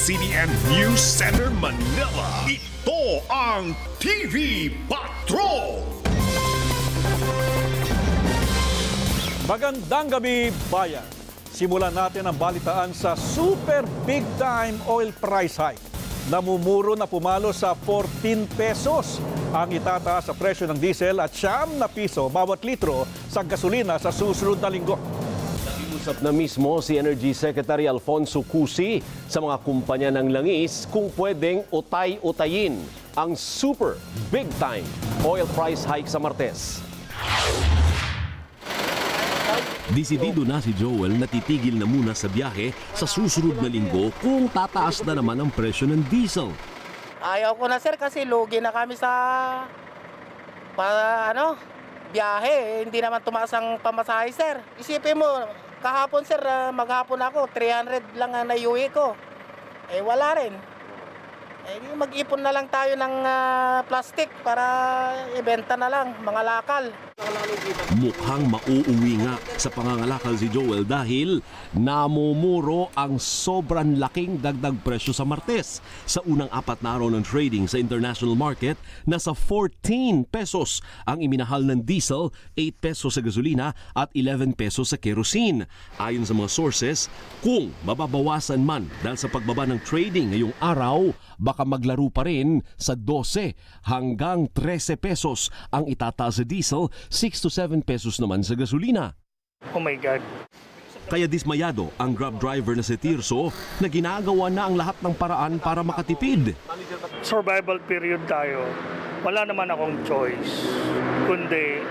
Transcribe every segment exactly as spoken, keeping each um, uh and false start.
B S C B N News Center Manila. Ito ang T V Patrol. Magandang gabi, bayan. Simulan natin ang balitaan sa super big time oil price hike. Namumuro na pumalo sa fourteen pesos ang itataas sa presyo ng diesel at siyam na piso bawat litro sa gasolina sa susunod na linggo. Usap na mismo si Energy Secretary Alfonso Cusi sa mga kumpanya ng langis kung pwedeng utay-utayin ang super big time oil price hike sa Martes. Desidido na si Joel na titigil na muna sa biyahe sa susunod na linggo kung tataas na naman ang presyo ng diesel. Ayaw ko na sir kasi lugi na kami sa para ano biyahe, hindi naman tumaas ang pamasahe sir. Isipin mo, kahapon sir, maghapon ako, three hundred lang ang naiuwi ko. Eh wala rin. Eh mag-ipon na lang tayo ng uh, plastic para ibenta na lang, mga lakal. Mukhang mauuwi nga sa pangangalakal si Joel dahil namumuro ang sobrang laking dagdag presyo sa Martes. Sa unang apat na araw ng trading sa international market, nasa fourteen pesos ang iminahal ng diesel, eight pesos sa gasolina at eleven pesos sa kerosene. Ayon sa mga sources, kung mababawasan man dahil sa pagbaba ng trading ngayong araw, baka maglaro pa rin sa twelve hanggang thirteen pesos ang itataas sa diesel, six to seven pesos naman sa gasolina. Oh my God. Kaya dismayado ang grab driver na si Tirso na ginagawa na ang lahat ng paraan para makatipid. Survival period tayo. Wala naman akong choice, kundi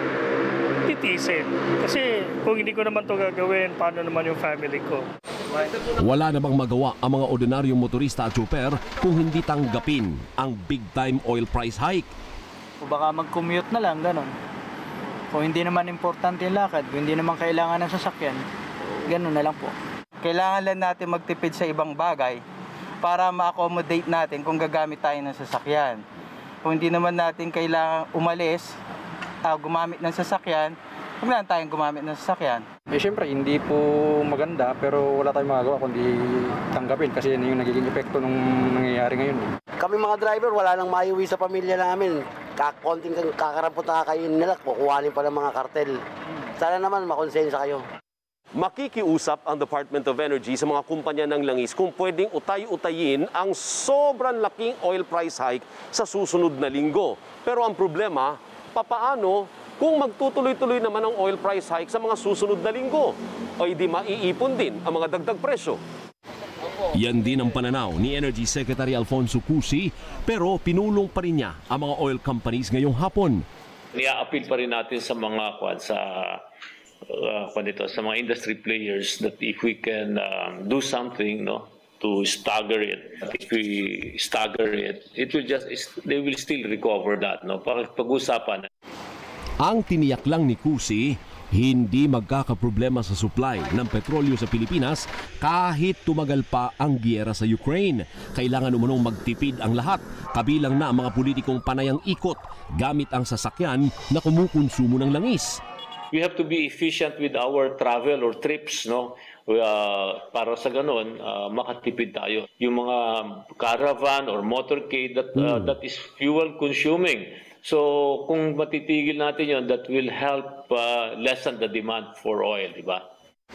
titisin. Kasi kung hindi ko naman to gagawin, paano naman yung family ko? Wala namang magawa ang mga ordinaryong motorista at tsuper kung hindi tanggapin ang big time oil price hike. O baka mag-commute na lang, gano'n. Kung hindi naman importante yung lakad, kung hindi naman kailangan ng sasakyan, gano'n na lang po. Kailangan lang natin magtipid sa ibang bagay para ma-accommodate natin kung gagamit tayo ng sasakyan. Kung hindi naman natin kailangan umalis, uh, gumamit ng sasakyan, huwag lang tayong gumamit ng sasakyan. Eh syempre, hindi po maganda pero wala tayong magagawa kundi tanggapin kasi yun yung nagiging epekto nung nangyayari ngayon. Kami mga driver, wala nang maiuwi sa pamilya namin. Kakonting kakarampot na kakainin nila, kukuhanin pa ng mga kartel. Sana naman makonsensya kayo. Makikiusap ang Department of Energy sa mga kumpanya ng langis kung pwedeng utay-utayin ang sobrang laking oil price hike sa susunod na linggo. Pero ang problema, papaano kung magtutuloy-tuloy naman ang oil price hike sa mga susunod na linggo? O hindi maiipon din ang mga dagdag presyo? Yan din ang pananaw ni Energy Secretary Alfonso Cusi, pero pinulong pa rin niya ang mga oil companies ngayong hapon. Nia-appeal pa rin natin sa mga kwan sa uh, kwan dito, sa mga industry players that if we can uh, do something, no, to stagger it. If we stagger it, it will just they will still recover that, no. Pag-usapan. Ang tiniyak lang ni Cusi, hindi magkakaproblema sa supply ng petrolyo sa Pilipinas kahit tumagal pa ang giyera sa Ukraine. Kailangan umunong magtipid ang lahat, kabilang na ang mga politikong panayang ikot gamit ang sasakyan na kumukonsumo ng langis. We have to be efficient with our travel or trips, no? Uh, para sa ganun, uh, makatipid tayo. Yung mga caravan or motorcade that, uh, hmm. that is fuel consuming. So kung matitigil natin yon, that will help uh, lessen the demand for oil, di ba?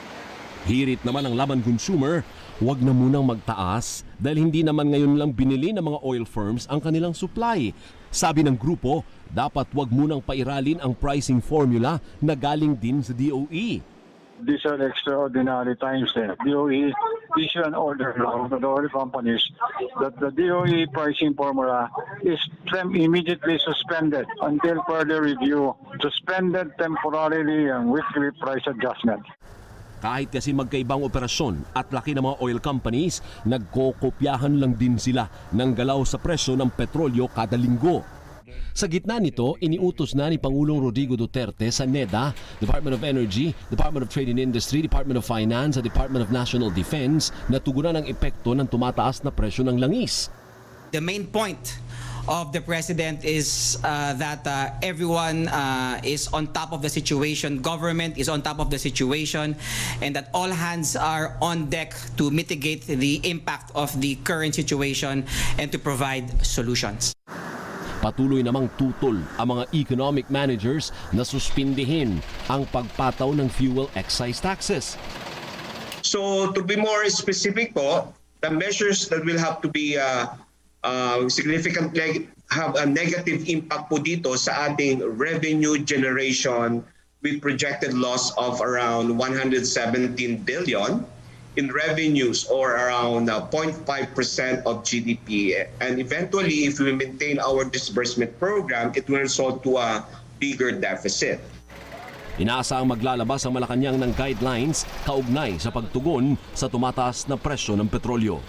Hirit naman ang laman consumer, huwag na munang magtaas dahil hindi naman ngayon lang binili ng mga oil firms ang kanilang supply. Sabi ng grupo, dapat huwag munang pairalin ang pricing formula na galing din sa D O E. These are extraordinary times. Eh. D O E issue an order now to the oil companies that the D O E pricing formula is immediately suspended until further review. Suspended temporarily and weekly price adjustment. Kahit kasi magkaibang operasyon at laki ng mga oil companies, nagkokopyahan lang din sila ng galaw sa presyo ng petrolyo kada linggo. Sa gitna nito, iniutos na ni Pangulong Rodrigo Duterte sa NEDA, Department of Energy, Department of Trade and Industry, Department of Finance at Department of National Defense na tugunan ang epekto ng tumataas na presyo ng langis. The main point of the President is uh, that uh, everyone uh, is on top of the situation, government is on top of the situation, and that all hands are on deck to mitigate the impact of the current situation and to provide solutions. Patuloy namang tutol ang mga economic managers na suspindihin ang pagpataw ng fuel excise taxes. So to be more specific po, the measures that will have to be uh, uh, significantly have a negative impact po dito sa ating revenue generation with projected loss of around one hundred seventeen billion in revenues, or around uh, zero point five percent of G D P. And eventually, if we maintain our disbursement program, it will result to a bigger deficit. Inaasahang maglalabas ang Malacanang ng guidelines kaugnay sa pagtugon sa tumataas na presyo ng petrolyo.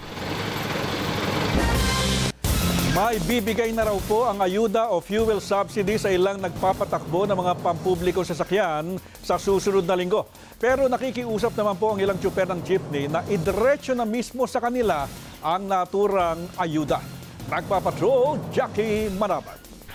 May bibigay na raw po ang ayuda o fuel subsidy sa ilang nagpapatakbo ng mga pampublikong sasakyan sa susunod na linggo. Pero nakikiusap naman po ang ilang tsuper ng jeepney na idiretso na mismo sa kanila ang naturang ayuda. Nagpapatrol, Jackie Manabat.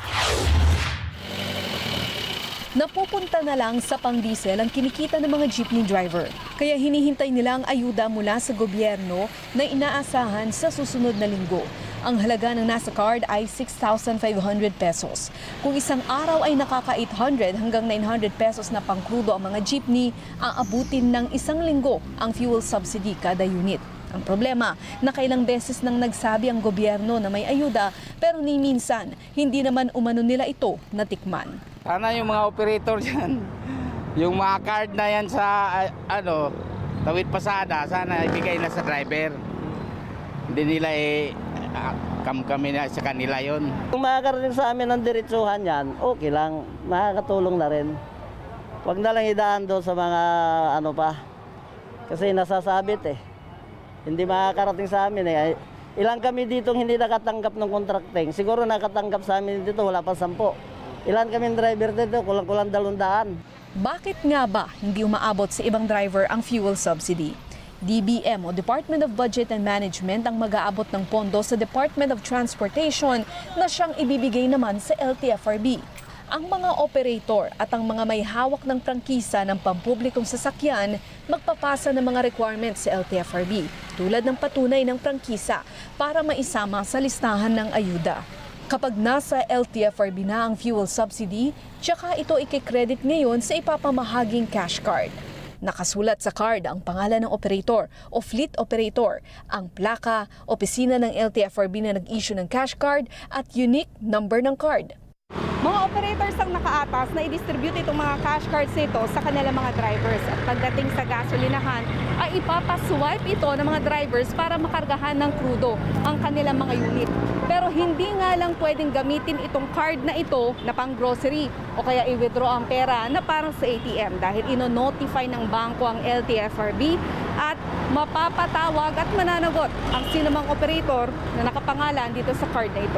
Napupunta na lang sa pang-diesel ang kinikita ng mga jeepney driver. Kaya hinihintay nila ang ayuda mula sa gobyerno na inaasahan sa susunod na linggo. Ang halaga ng nasa card ay six thousand five hundred pesos. Kung isang araw ay nakaka eight hundred hanggang nine hundred pesos na pangkrudo ang mga jeepney, aabutin ng isang linggo ang fuel subsidy kada unit. Ang problema, nakailang beses nang nagsabi ang gobyerno na may ayuda, pero ni minsan, hindi naman umano nila ito natikman. Sana yung mga operator dyan, yung mga card na yan sa uh, ano, tawid pasada, sana ibigay na sa driver. Hindi nila eh, uh, kam-kami na sa kanila yon. Kung makakarating sa amin ng diretsuhan yan, okay lang, makakatulong na rin. Huwag na lang idaan doon sa mga ano pa, kasi nasasabit eh. Hindi makakarating sa amin eh. Ilang kami dito hindi nakatanggap ng contracting. Siguro nakatanggap sa amin dito, wala pa sampo. Ilan kami driver dito, kulang-kulang dalundaan. Bakit nga ba hindi umaabot sa ibang driver ang fuel subsidy? D B M o Department of Budget and Management ang mag-aabot ng pondo sa Department of Transportation na siyang ibibigay naman sa L T F R B. Ang mga operator at ang mga may hawak ng prangkisa ng pampublikong sasakyan magpapasa ng mga requirements sa L T F R B tulad ng patunay ng prangkisa para maisama sa listahan ng ayuda. Kapag nasa L T F R B na ang fuel subsidy, tsaka ito ikikredit ngayon sa ipapamahaging cash card. Nakasulat sa card ang pangalan ng operator o fleet operator, ang plaka, opisina ng L T F R B na nag-issue ng cash card at unique number ng card. Mga operators ang nakaatas na i-distribute itong mga cash cards nito sa kanilang mga drivers. At pagdating sa gasolinahan, ay ipapaswipe ito ng mga drivers para makargahan ng krudo ang kanilang mga unit. Pero hindi nga lang pwedeng gamitin itong card na ito na pang grocery o kaya i-withdraw ang pera na parang sa A T M dahil ino-notify ng bangko ang L T F R B at mapapatawag at mananagot ang sinumang operator na nakapangalan dito sa card na ito.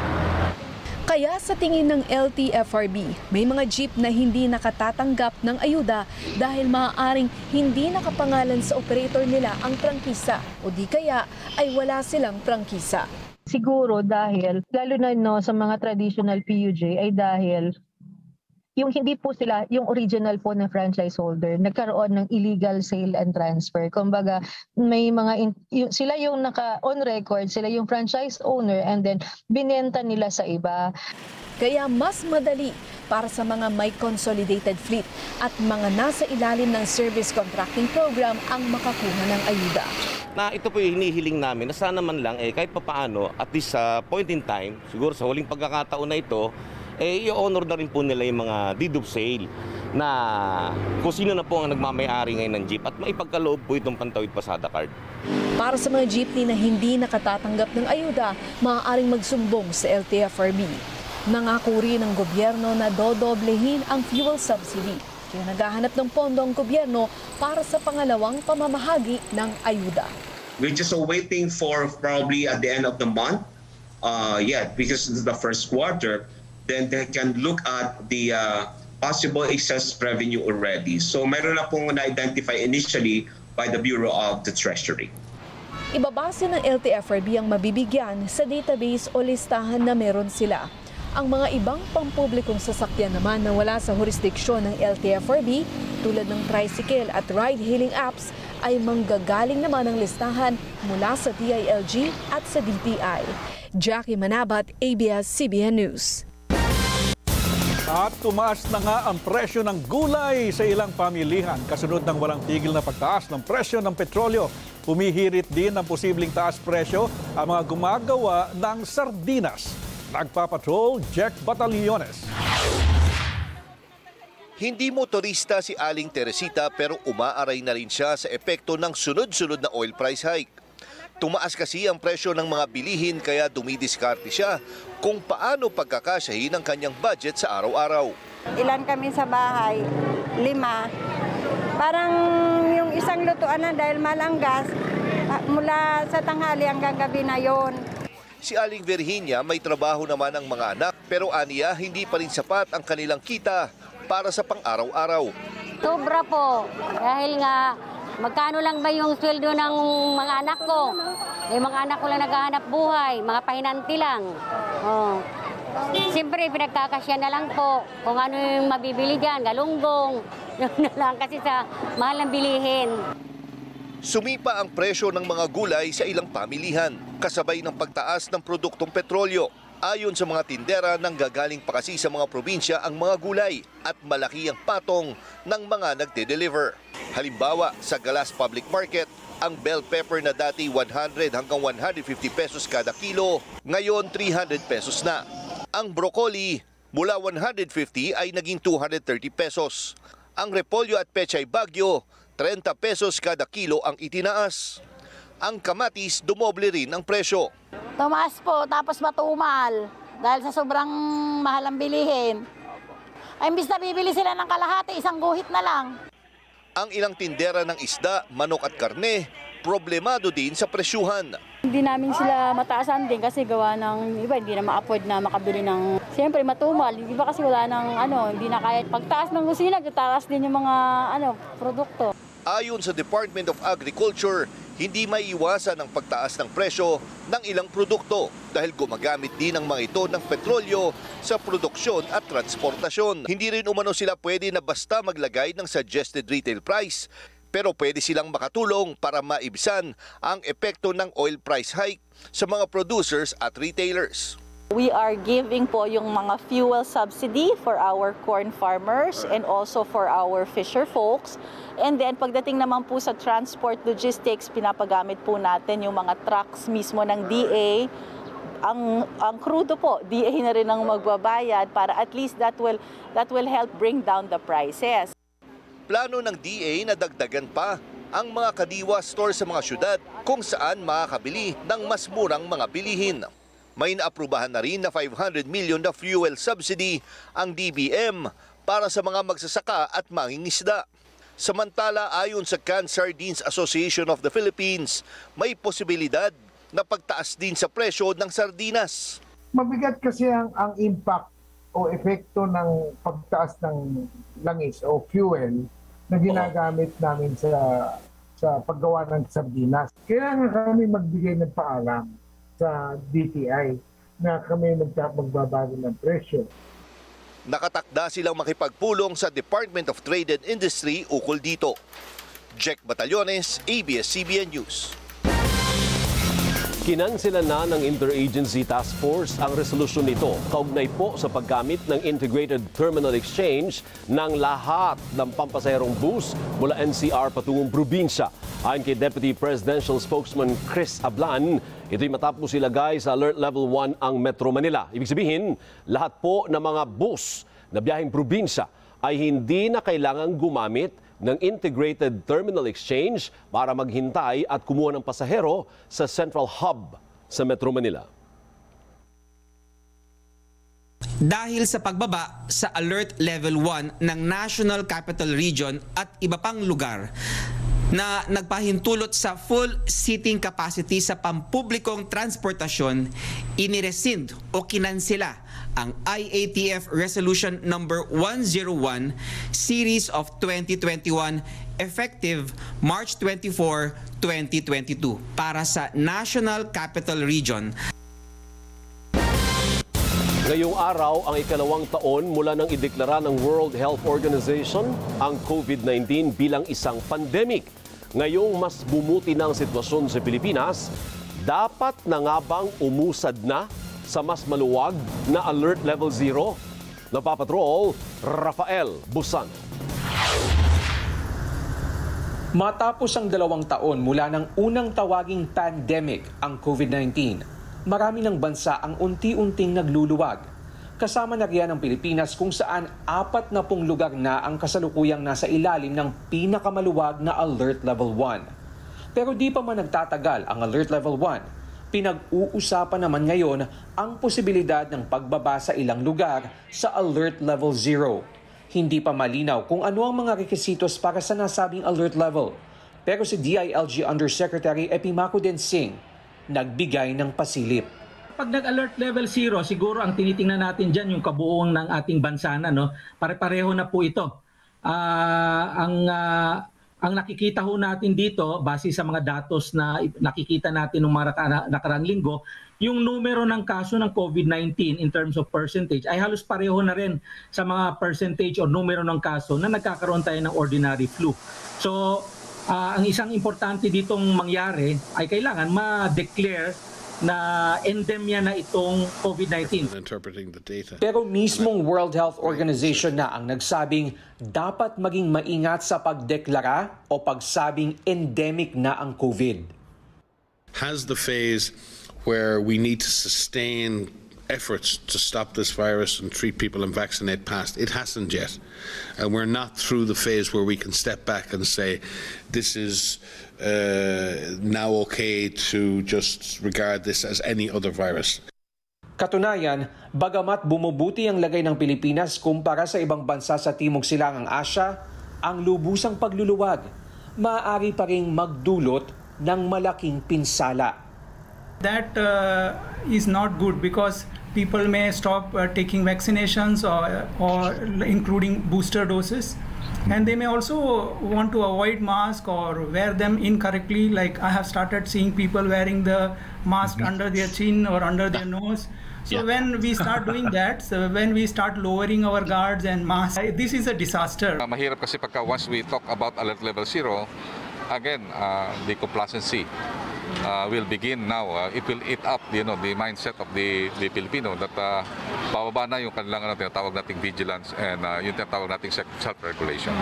Kaya sa tingin ng L T F R B, may mga jeep na hindi nakatatanggap ng ayuda dahil maaaring hindi nakapangalan sa operator nila ang prangkisa o di kaya ay wala silang prangkisa. Siguro dahil, lalo na no, sa mga traditional P U J ay dahil yung hindi po sila, yung original po na franchise holder, nagkaroon ng illegal sale and transfer. Kumbaga, may mga, in, yung, sila yung naka-on record, sila yung franchise owner and then binenta nila sa iba. Kaya mas madali para sa mga may consolidated fleet at mga nasa ilalim ng service contracting program ang makakuha ng ayuda. Na ito po yung hinihiling namin na sana man lang eh, kahit papaano, at least sa uh, point in time, siguro sa huling pagkakataon na ito, eh, i-honor na rin po nila yung mga deed of sale na kung sino na po ang nagmamayari ngayon ng jeep at maipagkaloob po itong pantawid pasada card. Para sa mga jeepney na hindi nakatatanggap ng ayuda, maaaring magsumbong sa L T F R B. Nangako rin ng gobyerno na dodoblehin ang fuel subsidy. Kaya naghahanap ng pondo ang gobyerno para sa pangalawang pamamahagi ng ayuda. We're just waiting for probably at the end of the month, uh, yeah, because this is the first quarter, then they can look at the uh, possible excess revenue already. So meron na pong na-identify initially by the Bureau of the Treasury. Ibabase ng L T F R B ang mabibigyan sa database o listahan na meron sila. Ang mga ibang pampublikong sasakyan naman na wala sa jurisdiksyon ng L T F R B, tulad ng tricycle at ride-hailing apps, ay manggagaling naman ang listahan mula sa D I L G at sa D T I. Jackie Manabat, A B S C B N News. At tumaas na nga ang presyo ng gulay sa ilang pamilihan kasunod ng walang tigil na pagtaas ng presyo ng petrolyo. Humihirit din ng posibleng taas presyo ang mga gumagawa ng sardinas. Nagpapatrol, Jack Batallones. Hindi motorista si Aling Teresita pero umaaray na rin siya sa epekto ng sunod-sunod na oil price hike. Tumaas kasi ang presyo ng mga bilihin kaya dumidiskarte siya kung paano pagkakasyahin ang kanyang budget sa araw-araw. Ilan kami sa bahay? Lima. Parang yung isang lutuan na dahil malanggas, mula sa tanghali hanggang gabi na yon. Si Aling Virginia may trabaho naman ang mga anak pero aniya hindi pa rin sapat ang kanilang kita para sa pang-araw-araw. Sobra po dahil nga magkano lang ba yung sweldo ng mga anak ko? Eh mga anak ko lang naghahanap buhay, mga pahinanti lang. Oh. Siyempre pinagkakasya na lang po kung ano yung mabibili dyan, galunggong, yun na lang kasi sa mahal ng bilihin. Sumipa ang presyo ng mga gulay sa ilang pamilihan, kasabay ng pagtaas ng produktong petrolyo. Ayon sa mga tindera, nanggagaling pa kasi sa mga probinsya ang mga gulay at malaki ang patong ng mga nagde-deliver. Halimbawa, sa Galas Public Market, ang bell pepper na dati one hundred hanggang one hundred fifty pesos kada kilo, ngayon three hundred pesos na. Ang broccoli, mula one hundred fifty ay naging two hundred thirty pesos. Ang repolyo at pechay bagyo, thirty pesos kada kilo ang itinaas. Ang kamatis, dumoble rin ang presyo. Tumaas po, tapos matumal dahil sa sobrang mahal ang bilihin. Ay, imbis na bibili sila ng kalahati, isang guhit na lang. Ang ilang tindera ng isda, manok at karne, problemado din sa presyuhan. Hindi namin sila mataasan din kasi gawa ng iba, hindi na ma-afford na makabili ng, siyempre matumal, iba kasi wala ng ano, hindi na kaya pagtaas ng kusina, tataas din yung mga ano, produkto. Ayon sa Department of Agriculture, hindi maiiwasan ang pagtaas ng presyo ng ilang produkto dahil gumagamit din ang mga ito ng petrolyo sa produksyon at transportasyon. Hindi rin umano sila pwede na basta maglagay ng suggested retail price, pero pwede silang makatulong para maibsan ang epekto ng oil price hike sa mga producers at retailers. We are giving po yung mga fuel subsidy for our corn farmers and also for our fisher folks. And then pagdating naman po sa transport logistics, pinapagamit po natin yung mga trucks mismo ng D A. Ang ang crudo po, D A na rin ang magbabayad para at least that will that will help bring down the prices. Plano ng D A na dagdagan pa ang mga kadiwa store sa mga syudad kung saan makakabili ng mas murang mga bilihin. May naaprubahan na rin na five hundred million na fuel subsidy ang D B M para sa mga magsasaka at mangingisda. Samantala, ayon sa Canned Sardines Association of the Philippines, may posibilidad na pagtaas din sa presyo ng sardinas. Mabigat kasi ang, ang impact o epekto ng pagtaas ng langis o fuel na ginagamit namin sa sa paggawa ng sardinas. Kailangan kami magbigay ng paalam sa D T I na kami magbabago ng presyo. Nakatakda silang makipagpulong sa Department of Trade and Industry ukol dito. Jack Batallones, A B S C B N News. Kinansilan na ng Interagency Task Force ang resolusyon nito kaugnay po sa paggamit ng Integrated Terminal Exchange ng lahat ng pampasaherong bus mula N C R patungong probinsya. Ayon kay Deputy Presidential Spokesman Chris Ablan, ito'y matapos ilagay sa Alert Level one ang Metro Manila. Ibig sabihin, lahat po ng mga bus na biyaheng probinsya ay hindi na kailangang gumamit ng Integrated Terminal Exchange para maghintay at kumuha ng pasahero sa Central Hub sa Metro Manila. Dahil sa pagbaba sa Alert Level one ng National Capital Region at iba pang lugar na nagpahintulot sa full seating capacity sa pampublikong transportasyon, inirescind o kinansela ang I A T F Resolution number one oh one Series of twenty twenty-one effective March twenty-fourth, twenty twenty-two para sa National Capital Region. Ngayong araw ang ikalawang taon mula nang ideklara ng World Health Organization ang COVID nineteen bilang isang pandemic. Ngayong mas bumuti na ang sitwasyon sa Pilipinas, dapat na nga bang umusad na sa mas maluwag na Alert Level Zero? Napapatrol, Rafael Busan. Matapos ang dalawang taon mula ng unang tawaging pandemic ang COVID nineteen, marami ng bansa ang unti-unting nagluluwag. Kasama na riyan ang Pilipinas kung saan apat na pung lugar na ang kasalukuyang nasa ilalim ng pinakamaluwag na Alert Level one. Pero di pa man nagtatagal ang Alert Level one, pinag-uusapan naman ngayon ang posibilidad ng pagbaba sa ilang lugar sa Alert Level Zero. Hindi pa malinaw kung ano ang mga requisitos para sa nasabing alert level. Pero si D I L G Undersecretary Epimaco Densing nagbigay ng pasilip. Pag nag-alert level zero, siguro ang tinitingnan natin dyan yung kabuuan ng ating bansa na, no? Pare-pareho na po ito. Uh, ang... Uh, Ang nakikita ho natin dito, base sa mga datos na nakikita natin ng mga nakarang linggo, yung numero ng kaso ng COVID nineteen in terms of percentage ay halos pareho na rin sa mga percentage o numero ng kaso na nagkakaroon tayo ng ordinary flu. So, uh, ang isang importante ditong mangyari ay kailangan ma-declare na endemya na itong COVID nineteen. Pero mismong World Health Organization na ang nagsabing dapat maging maingat sa pagdeklara o pagsabing endemic na ang COVID. Has the phase where we need to sustain efforts to stop this virus and treat people and vaccinate passed? It hasn't yet. And we're not through the phase where we can step back and say this is uh, now okay to just regard this as any other virus. Katunayan, bagamat bumubuti ang lagay ng Pilipinas kumpara sa ibang bansa sa Timog Silangang Asya, ang lubusang pagluluwag maaari pa ring magdulot ng malaking pinsala. That uh, is not good because people may stop uh, taking vaccinations or, or including booster doses, and they may also want to avoid mask or wear them incorrectly. Like I have started seeing people wearing the mask mm-hmm. under their chin or under their nose. So yeah. when we start doing that, so when we start lowering our guards and masks, this is a disaster. Uh, mahirap kasi pagka once we talk about alert level zero, again, uh, the complacency uh, will begin now. Uh, it will eat up, you know, the mindset of the, the Filipino that uh, bababa na yung kanilang ano, tinatawag nating vigilance and uh, yung tinatawag nating self-regulation.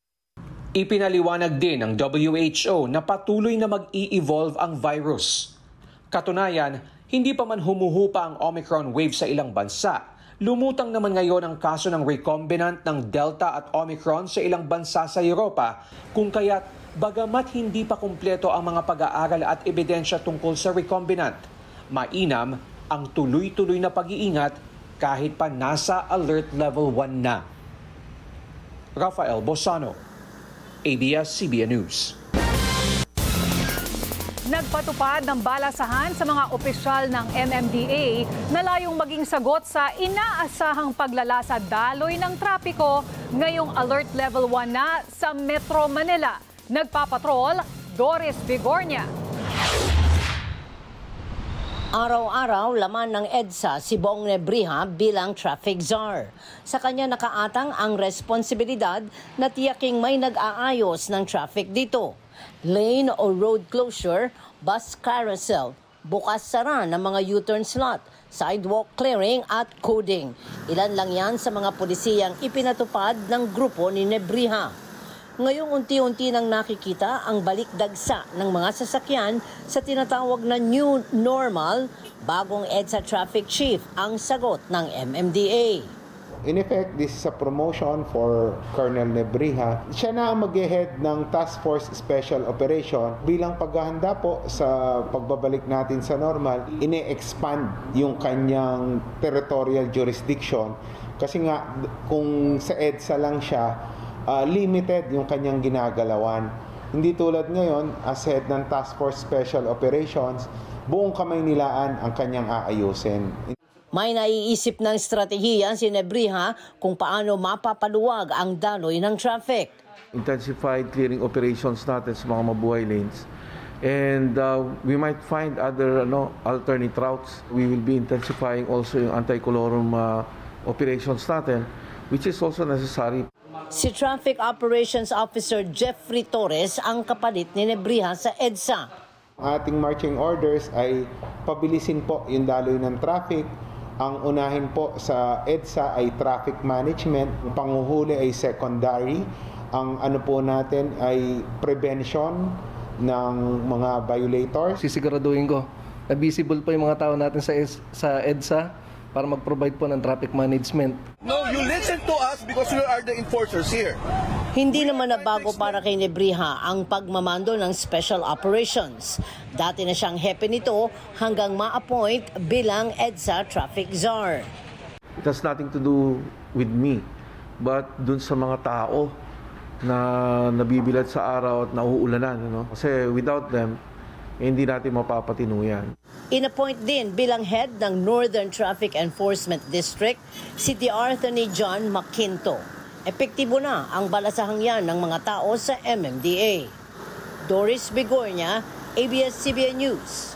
Ipinaliwanag din ng W H O na patuloy na mag-i-evolve ang virus. Katunayan, hindi pa man humuhupa ang Omicron wave sa ilang bansa, lumutang naman ngayon ang kaso ng recombinant ng Delta at Omicron sa ilang bansa sa Europa, kung kaya't bagamat hindi pa kumpleto ang mga pag-aaral at ebidensya tungkol sa recombinant, mainam ang tuloy-tuloy na pag-iingat kahit pa nasa alert level one na. Rafael Bosano, A B S C B N News. Nagpatupad ng balasahan sa mga opisyal ng M M D A na layong maging sagot sa inaasahang paglala sa daloy ng trapiko ngayong alert level one na sa Metro Manila. Nagpapatrol, Doris Bigornia. Araw-araw laman ng EDSA si Bong Nebriha bilang traffic czar. Sa kanya nakaatang ang responsibilidad na tiyaking may nag-aayos ng traffic dito. Lane o road closure, bus carousel, bukas-sara ng mga U-turn slot, sidewalk clearing at coding. Ilan lang yan sa mga pulisiyang ipinatupad ng grupo ni Nebriha. Ngayong unti-unti nang nakikita ang balik-dagsa ng mga sasakyan sa tinatawag na new normal, bagong EDSA traffic chief ang sagot ng M M D A. In effect, this is a promotion for Colonel Nebriha. Siya na ang mag-head ng Task Force Special Operation bilang paghahanda po sa pagbabalik natin sa normal. Ine-expand yung kanyang territorial jurisdiction kasi nga kung sa EDSA lang siya, uh, limited yung kanyang ginagalawan. Hindi tulad ngayon, as head ng Task Force Special Operations, buong kamay nilaan ang kanyang aayusin. May naiisip ng estratehiya si Nebriha kung paano mapapaluwag ang daloy ng traffic. Intensified clearing operations natin sa mga mabuhay lanes. And uh, we might find other ano, alternate routes. We will be intensifying also yung anti-colorum uh, operations natin, which is also necessary. Si Traffic Operations Officer Jeffrey Torres ang kapalit ni Nebriha sa EDSA. Ating marching orders ay pabilisin po yung daloy ng traffic. Ang unahin po sa EDSA ay traffic management. Ang panguhuli ay secondary. Ang ano po natin ay prevention ng mga violators. Sisiguraduhin ko na visible po yung mga tao natin sa, sa EDSA para mag-provide po ng traffic management. No, you listen to us because we are the enforcers here. Hindi naman na bago para kay Nebriha ang pagmamando ng Special Operations. Dati na siyang hepe nito hanggang ma-appoint bilang EDSA Traffic Czar. It has nothing to do with me, but dun sa mga tao na nabibilad sa araw at nauulanan. You know? Kasi without them, eh, hindi natin mapapatinuyan. Inappoint din bilang head ng Northern Traffic Enforcement District si T R Attorney John Maquinto. Epektibo na ang balasahang yan ng mga tao sa M M D A. Doris Bigornia, A B S C B N News.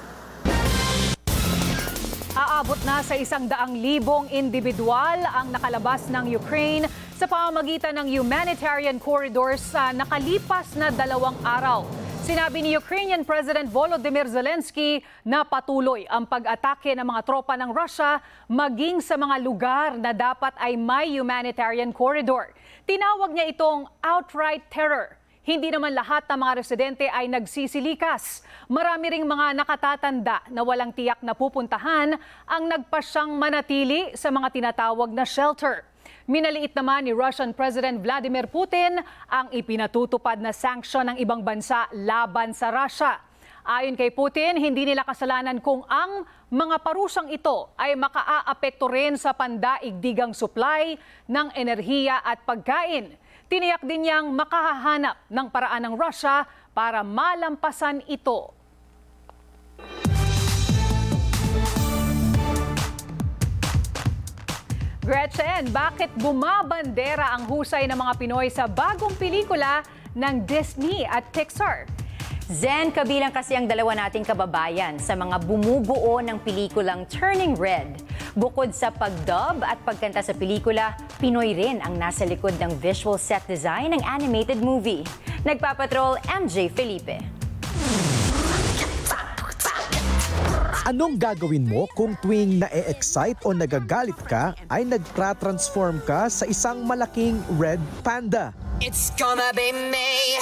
Aabot na sa isang daang libong individual ang nakalabas ng Ukraine sa pamamagitan ng humanitarian corridors sa nakalipas na dalawang araw. Sinabi ni Ukrainian President Volodymyr Zelensky na patuloy ang pag-atake ng mga tropa ng Russia maging sa mga lugar na dapat ay may humanitarian corridor. Tinawag niya itong outright terror. Hindi naman lahat ng mga residente ay nagsisilikas. Marami ring mga nakatatanda na walang tiyak na pupuntahan ang nagpasyang manatili sa mga tinatawag na shelter. Minaliit naman ni Russian President Vladimir Putin ang ipinatutupad na sanksyon ng ibang bansa laban sa Russia. Ayon kay Putin, hindi nila kasalanan kung ang mga parusang ito ay makaaapekto rin sa pandaigdigang supply ng enerhiya at pagkain. Tiniyak din niyang makahahanap ng paraan ng Russia para malampasan ito. Gretchen, bakit bumabandera ang husay ng mga Pinoy sa bagong pelikula ng Disney at Pixar? Zen, kabilang kasi ang dalawa nating kababayan sa mga bumubuo ng pelikulang Turning Red. Bukod sa pagdub at pagkanta sa pelikula, Pinoy rin ang nasa likod ng visual set design ng animated movie. Nagpapatrol M J Felipe. Anong gagawin mo kung tuwing na-e-excite o nagagalit ka ay nagtra-transform ka sa isang malaking red panda? It's gonna be me!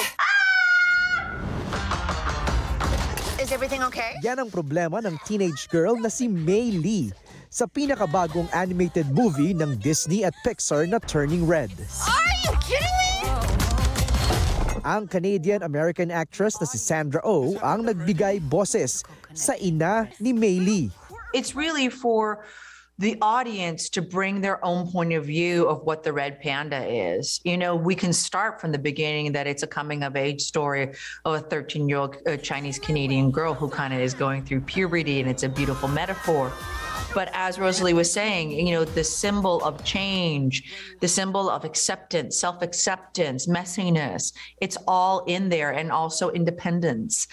Is everything okay? Yan ang problema ng teenage girl na si Mei Lee sa pinakabagong animated movie ng Disney at Pixar na Turning Red. Are you kidding me? Ang Canadian-American actress na si Sandra Oh ang nagbigay boses sa ina ni Mei Lee. It's really for the audience to bring their own point of view of what the red panda is. You know, we can start from the beginning that it's a coming-of-age story of a thirteen-year-old uh, Chinese-Canadian girl who kind of is going through puberty, and it's a beautiful metaphor. But as Rosalie was saying, you know, the symbol of change, the symbol of acceptance, self-acceptance, messiness, it's all in there, and also independence.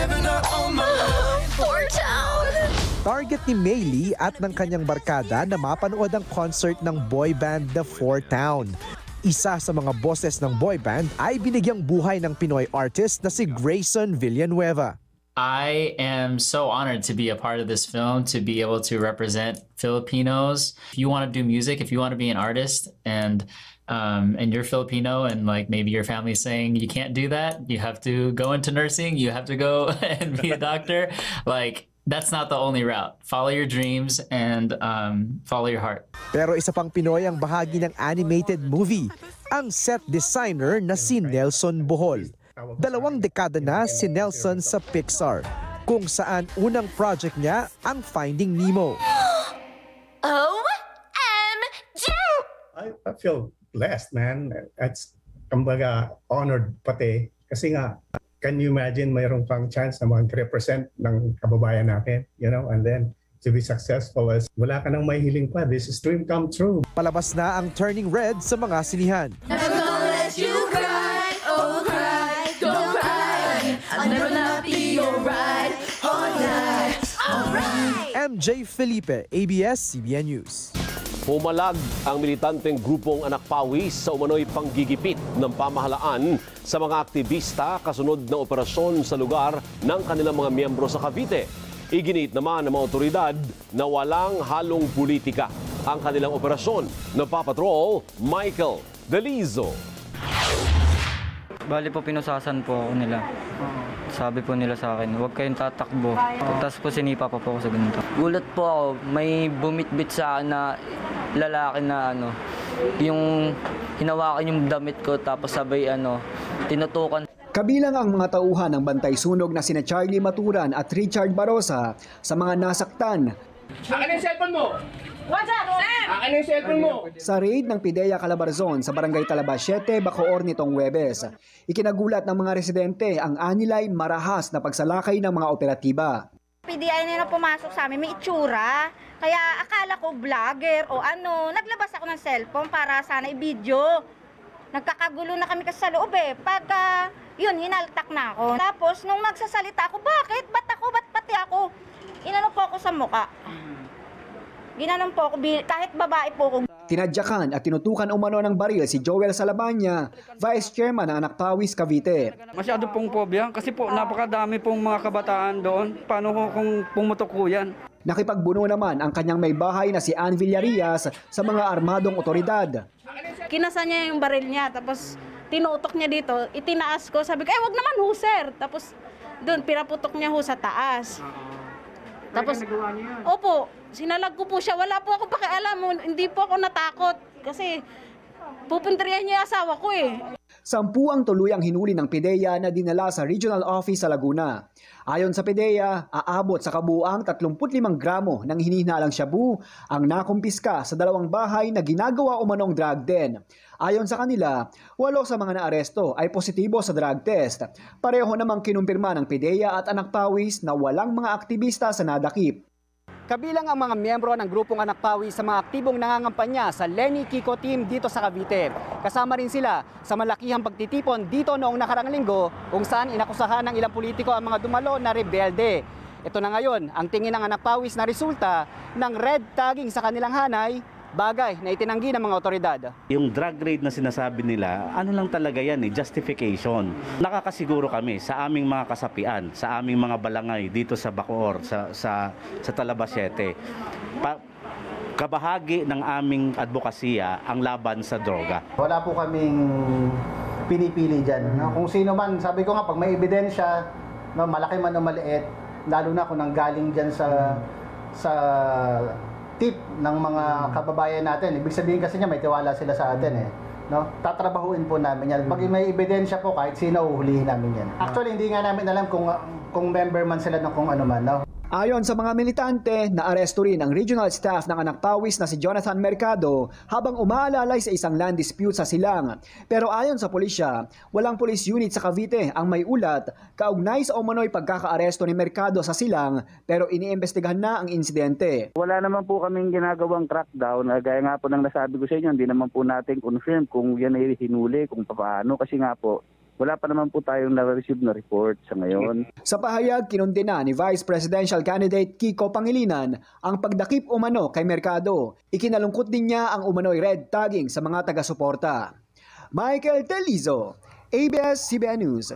Target ni Mei Lee at ng kanyang barkada na mapanood ang concert ng boy band The Four Town. Isa sa mga boses ng boy band ay binigyang buhay ng Pinoy artist na si Grayson Villanueva. I am so honored to be a part of this film, to be able to represent Filipinos. If you want to do music, if you want to be an artist, and um, and you're Filipino, and like maybe your family's saying you can't do that, you have to go into nursing, you have to go and be a doctor, like that's not the only route. Follow your dreams and um, follow your heart. Pero isa pang Pinoy ang bahagi ng animated movie, ang set designer na si Nelson Bohol. Dalawang dekada na si Nelson sa Pixar, kung saan unang project niya ang Finding Nemo. O M G! I, I feel blessed, man. It's, kumbaga, honored pati. Kasi nga, can you imagine mayroong pang chance na mag-represent ng kababayan natin, you know? And then, to be successful as wala ka nang may hiling pa. This is dream come true. Palabas na ang Turning Red sa mga sinihan. Never gonna let you cry, oh cry, don't cry. I'll never not be your ride, alright, alright. M J Felipe, A B S C B N News. Pumalag ang militanteng grupong Anak Pawis sa umano'y panggigipit ng pamahalaan sa mga aktivista kasunod ng operasyon sa lugar ng kanilang mga miyembro sa Cavite. Iginit naman ng mga otoridad na walang halong politika ang kanilang operasyon. Nagpapatrol, Michael Delizo. Bali po, pinusasan po ako nila. Sabi po nila sa akin, huwag kayong tatakbo. Tapos po sinipa pa po ako sa ganito. Gulat po ako, may bumitbit sa akin na lalaki na ano, yung hinawakan yung damit ko tapos sabay ano, tinutukan. Kabilang ang mga tauhan ng bantay sunog na sina Charlie Maturan at Richard Barosa sa mga nasaktan. Akin yung cellphone mo! What's up, Sam? Akin yung cellphone mo! Sa raid ng Pidea Calabarzon sa Barangay Talaba siete, Bacoor nitong Huwebes, ikinagulat ng mga residente ang anilay marahas na pagsalakay ng mga operatiba. P D I na pumasok sa amin, may itsura. Kaya akala ko vlogger o ano, naglabas ako ng cellphone para sana i-video. Nagkakagulo na kami kasi sa loob eh. Pagka, yun, hinaltak na ako. Tapos, nung magsasalita ako, bakit? Ba't ako? Ba't pati ako? Inano po ako sa muka. Ginanon po ako, kahit babae po ako. Tinadyakan at tinutukan umano ng baril si Joel Salabanya, Vice Chairman ng Anak Pawis, Cavite. Masyado pong pobya kasi po napakadami pong mga kabataan doon. Paano kung pumutok ko yan? Nakipagbuno naman ang kanyang may bahay na si Ann Villarias sa mga armadong otoridad. Kinasa niya yung baril niya, tapos tinutok niya dito, itinaas ko, sabi ko, eh wag naman ho sir. Tapos doon, pinaputok niya ho sa taas. Tapos, opo, sinalag ko po siya. Wala po ako pakialam. Hindi po ako natakot. Kasi pupuntrihan niya yung asawa ko eh. Sampu ang tuluyang hinuli ng Pidea na dinala sa Regional Office sa Laguna. Ayon sa Pidea, aabot sa kabuuang tatlumpu't limang gramo ng hinihinalang shabu ang nakumpiska sa dalawang bahay na ginagawa umanong drug den. Ayon sa kanila, walo sa mga naaresto ay positibo sa drug test. Pareho namang kinumpirma ng Pidea at Anak Pawis na walang mga aktivista sa nadakip. Kabilang ang mga miyembro ng grupong Anak Pawis sa mga aktibong nangangampanya sa Lenny Kiko team dito sa Cavite. Kasama rin sila sa malakihang pagtitipon dito noong nakarang linggo kung saan inakusahan ng ilang politiko ang mga dumalo na rebelde. Ito na ngayon ang tingin ng Anak Pawis na resulta ng red tagging sa kanilang hanay, bagay na itinanggi ng mga otoridad. Yung drug raid na sinasabi nila, ano lang talaga yan eh, justification. Nakakasiguro kami sa aming mga kasapian, sa aming mga balangay dito sa Bacoor, sa, sa, sa Talaba siete. Pa, kabahagi ng aming advokasya ang laban sa droga. Wala po kaming pinipili dyan. No? Kung sino man, sabi ko nga, pag may ebidensya, no, malaki man o maliit, lalo na kung nanggaling dyan sa sa tip ng mga kababayan natin. Ibig sabihin kasi niya may tiwala sila sa atin eh. No? Tatrabahuin po namin yan. Pag may ebidensya po, kahit sino, uhulihin namin yan. Actually, hindi nga namin alam kung kung member man sila ng kung ano man. No? Ayon sa mga militante, naaresto rin ang regional staff ng Anak Pawis na si Jonathan Mercado habang umaalalay sa isang land dispute sa Silang. Pero ayon sa pulisya, walang police unit sa Cavite ang may ulat kaugnay sa umano'y pagkakaaresto ni Mercado sa Silang pero iniimbestigahan na ang insidente. Wala naman po kaming ginagawang crackdown. Gaya nga po ng nasabi ko sa inyo, hindi naman po natin confirm kung yan ay hinuli, kung paano. Kasi nga po, wala pa naman po tayong na-receive na report sa ngayon. Sa pahayag, kinundena ni Vice Presidential Candidate Kiko Pangilinan ang pagdakip umano kay Mercado. Ikinalungkot din niya ang umano'y red tagging sa mga taga-suporta. Michael Delizo, A B S C B N News.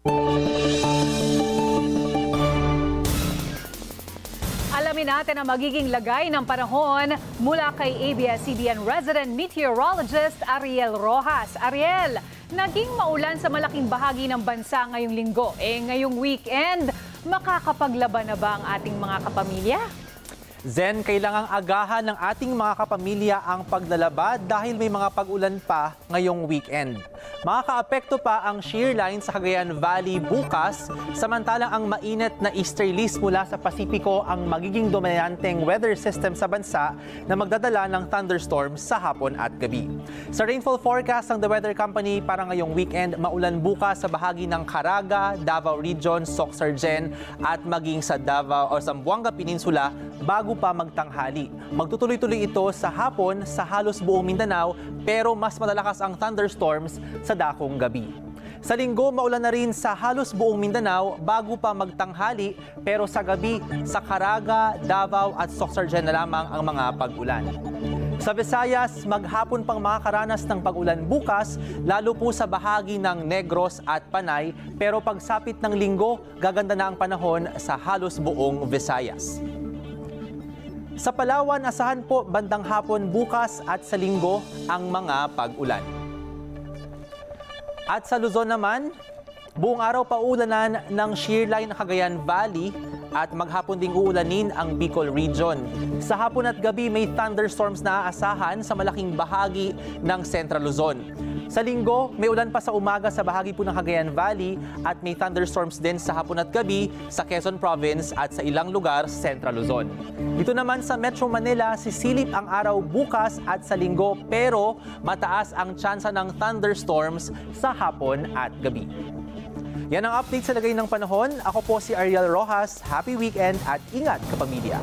Alamin natin ang magiging lagay ng panahon mula kay A B S C B N resident meteorologist Ariel Rojas. Ariel, naging maulan sa malaking bahagi ng bansa ngayong linggo. Eh ngayong weekend, makakapaglaban na ba ang ating mga kapamilya? Zen, kailangang agahan ng ating mga kapamilya ang paglalaba dahil may mga pag-ulan pa ngayong weekend. Makakaapekto pa ang shear line sa Cagayan Valley bukas, samantalang ang mainit na easterlies mula sa Pasipiko ang magiging dominanteng weather system sa bansa na magdadala ng thunderstorms sa hapon at gabi. Sa rainfall forecast ng The Weather Company para ngayong weekend, maulan bukas sa bahagi ng Caraga, Davao Region, Soc-Sargen at maging sa Davao o Zamboanga Peninsula bago pa magtanghali. Magtutuloy-tuloy ito sa hapon sa halos buong Mindanao pero mas malalakas ang thunderstorms sa dakong gabi. Sa linggo, maulan na rin sa halos buong Mindanao bago pa magtanghali pero sa gabi, sa Caraga, Davao at Sorsogon na lamang ang mga pag-ulan. Sa Visayas, maghapon pang makakaranas ng pag-ulan bukas, lalo po sa bahagi ng Negros at Panay, pero pagsapit ng linggo, gaganda na ang panahon sa halos buong Visayas. Sa Palawan, asahan po bandang hapon bukas at sa linggo ang mga pag-ulan. At sa Luzon naman, buong araw paulanan ng shearline ng Cagayan Valley at maghapon ding uulanin ang Bicol Region. Sa hapon at gabi may thunderstorms na aasahan sa malaking bahagi ng Central Luzon. Sa linggo, may ulan pa sa umaga sa bahagi po ng Cagayan Valley at may thunderstorms din sa hapon at gabi sa Quezon Province at sa ilang lugar sa Central Luzon. Dito naman sa Metro Manila, sisilip ang araw bukas at sa linggo pero mataas ang tsansa ng thunderstorms sa hapon at gabi. Yan ang update sa lagay ng panahon. Ako po si Ariel Rojas. Happy weekend at ingat kapamilya.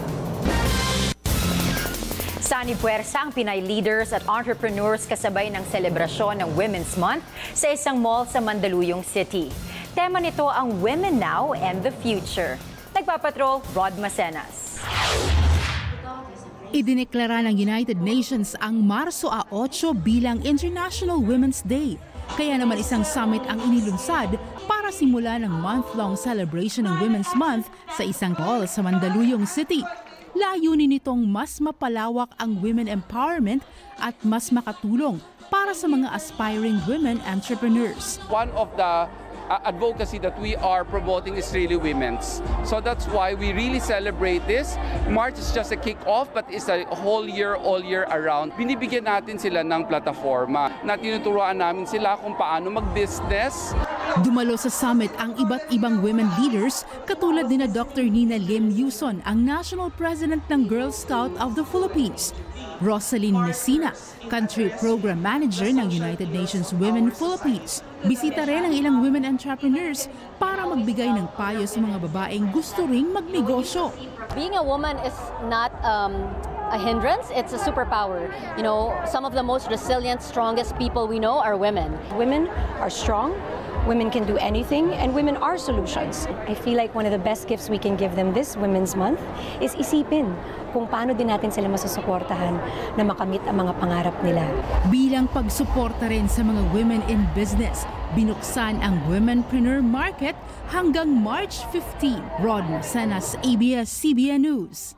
Sani puwersa ang Pinay leaders at entrepreneurs kasabay ng selebrasyon ng Women's Month sa isang mall sa Mandaluyong City. Tema nito ang Women Now and the Future. Nagpapatrol, Rod Macenas. Idineklara ng United Nations ang Marso eight bilang International Women's Day. Kaya naman isang summit ang inilunsad para simulan ang month-long celebration ng Women's Month sa isang mall sa Mandaluyong City. Layunin nitong mas mapalawak ang women empowerment at mas makatulong para sa mga aspiring women entrepreneurs. One of the uh, advocacy that we are promoting is really women's. So that's why we really celebrate this. March is just a kick-off but it's a whole year, all year around. Binibigyan natin sila ng plataforma na tinuturuan namin sila kung paano mag-business. Dumalo sa summit ang iba't ibang women leaders katulad ni na Doctor Nina Lim Yuson, ang National President ng Girl Scout of the Philippines, Rosalyn Messina, Country Program Manager ng United Nations Women Philippines. Bisita rin ang ilang women entrepreneurs para magbigay ng payo sa mga babaeng gusto ring magnegosyo. Being a woman is not um, a hindrance, it's a superpower. You know, some of the most resilient, strongest people we know are women. Women are strong. Women can do anything, and women are solutions. I feel like one of the best gifts we can give them this Women's Month is isipin kung paano din natin sila masusuportahan na makamit ang mga pangarap nila. Bilang pagsuporta rin sa mga women in business, binuksan ang Womenpreneur Market hanggang March fifteenth. Rod Macenas, A B S C B N News.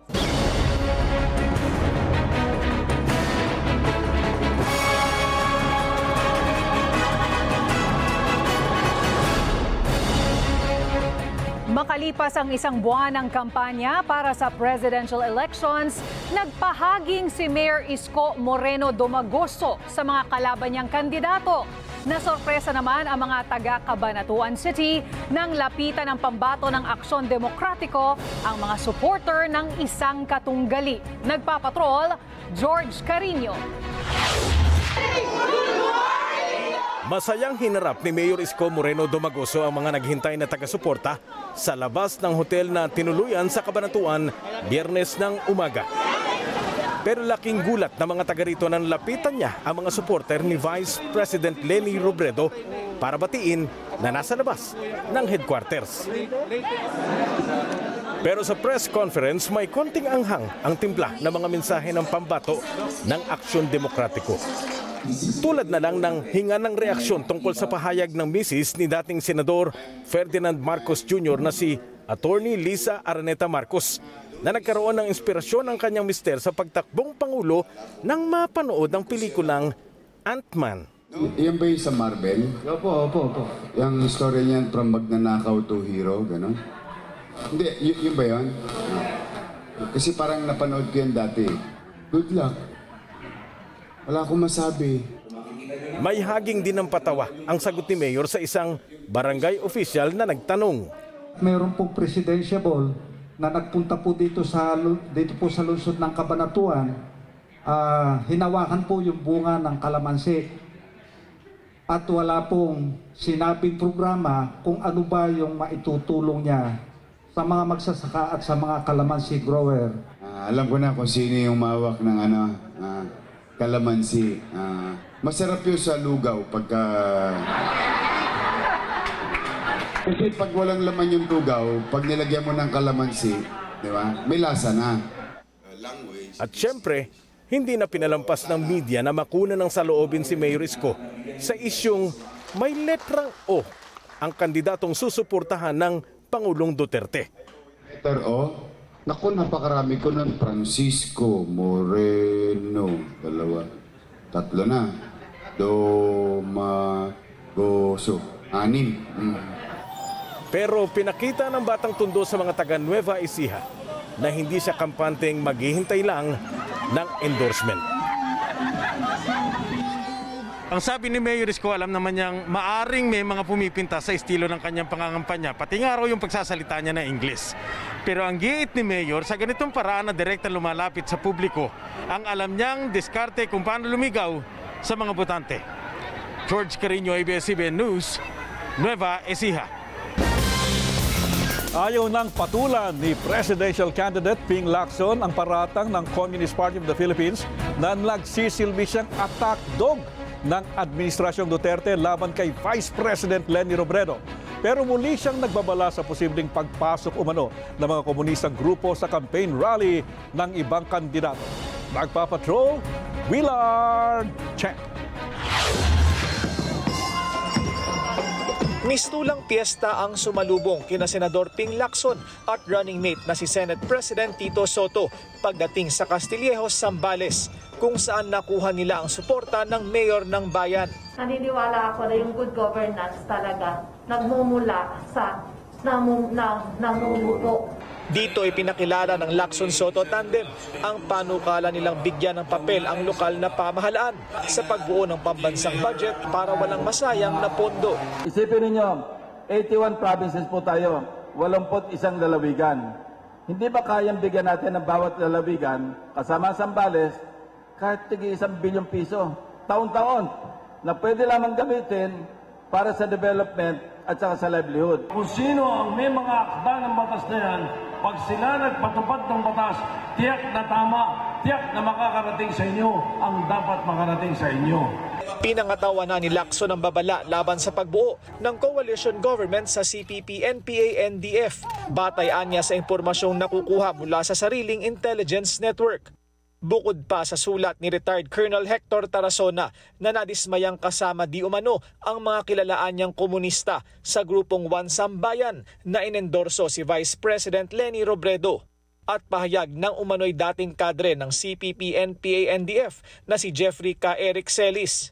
Makalipas ang isang buwan ng kampanya para sa presidential elections, nagpahaging si Mayor Isko Moreno Domagoso sa mga kalaban niyang kandidato. Nasorpresa naman ang mga taga Cabanatuan City nang lapitan ng pambato ng Aksyon Demokratiko ang mga supporter ng isang katunggali. Nagpapatrol, George Carino. Masayang hinarap ni Mayor Isko Moreno Domagoso ang mga naghintay na taga-suporta sa labas ng hotel na tinuluyan sa Cabanatuan Biyernes ng umaga. Pero laking gulat na mga taga rito nang lapitan niya ang mga supporter ni Vice President Leni Robredo para batiin na nasa labas ng headquarters. Pero sa press conference, may konting anghang ang timpla ng mga mensahe ng pambato ng Aksyon Demokratiko. Tulad na lang ng hinga ng reaksyon tungkol sa pahayag ng misis ni dating Senador Ferdinand Marcos Junior na si Attorney Lisa Araneta Marcos na nagkaroon ng inspirasyon ng kanyang mister sa pagtakbong Pangulo nang mapanood ang pelikulang Ant-Man. Yan ba yung sa Marvel? Opo, opo, opo. Yung story niyan from magnanakaw to hero, gano'n? Hindi, y- yun ba yun? Kasi parang napanood ko yan dati. Good luck. Wala akong masabi. May haging din ng patawa ang sagot ni Mayor sa isang barangay official na nagtanong. Meron pong presidentiable na nagpunta po dito sa dito po sa lungsod ng Cabanatuan. Uh, hinawakan po yung bunga ng kalamansi. At wala pong sinabing programa kung ano ba yung maitutulong niya sa mga magsasaka at sa mga kalamansi grower. Uh, alam ko na kung sino yung mawak ng ano, uh, kalamansi. Uh, masarap yun sa lugaw pagka... Kasi pag walang laman yung lugaw, pag nilagyan mo ng kalamansi, di ba, may lasa na. At syempre, hindi na pinalampas ng media na makuna ng saloobin si Mayor Isko sa isyung may letrang O ang kandidatong susuportahan ng Pangulong Duterte. Letter O? Naku, napakarami ko nun. Francisco Moreno. Dalawa. Tatlo na. Domagoso. Anim. Mm. Pero pinakita ng Batang Tondo sa mga taga Nueva Ecija na hindi siya kampanteng maghihintay lang ng endorsement. Ang sabi ni Mayor Isko, alam naman niyang maaring may mga pumipinta sa estilo ng kanyang pangangampanya, pati nga raw yung pagsasalita niya na Ingles. Pero ang giit ni Mayor, sa ganitong paraan na direkta lumalapit sa publiko, ang alam niyang diskarte kung paano lumigaw sa mga botante. George Carino, A B S C B N News, Nueva Ecija. Ayaw ng patulan ni presidential candidate Ping Lacson ang paratang ng Communist Party of the Philippines na nagsisilbi siyang attack dog ng Administrasyong Duterte laban kay Vice President Leni Robredo. Pero muli siyang nagbabala sa posibleng pagpasok umano ng mga komunistang grupo sa campaign rally ng ibang kandidato. Magpapatrol, Willard Check. Mistulang piyesta ang sumalubong kina Senador Ping Lacson at running mate na si Senate President Tito Soto pagdating sa Castillejos, Zambales, kung saan nakuha nila ang suporta ng mayor ng bayan. Naniniwala ako na yung good governance talaga nagmumula sa namum, na, namumupo. Dito ay pinakilala ng Lacson Soto tandem ang panukala nilang bigyan ng papel ang lokal na pamahalaan sa pagbuo ng pambansang budget para walang masayang na pondo. Isipin ninyo, eighty-one provinces po tayo, eighty-one isang lalawigan. Hindi ba kayang bigyan natin ng bawat lalawigan kasama Zambales kahit tigi isang bilyong piso taon-taon na pwede lamang gamitin para sa development at saka sa livelihood? Kung sino ang may mga akda ng batas na yan, pag sila nagpatupad ng batas, tiyak na tama, tiyak na makakarating sa inyo ang dapat makarating sa inyo. Pinangatawa na ni Lacson ang babala laban sa pagbuo ng coalition government sa C P P N P A N D F. Batayan niya sa impormasyong nakukuha mula sa sariling intelligence network. Bukod pa sa sulat ni retired Colonel Hector Tarazona na nadismayang kasama di umano ang mga kilalaan niyang komunista sa grupong One Sambayan na inendorso si Vice President Leni Robredo at pahayag ng umano'y dating kadre ng C P P N P A N D F na si Jeffrey K. Eric Celis.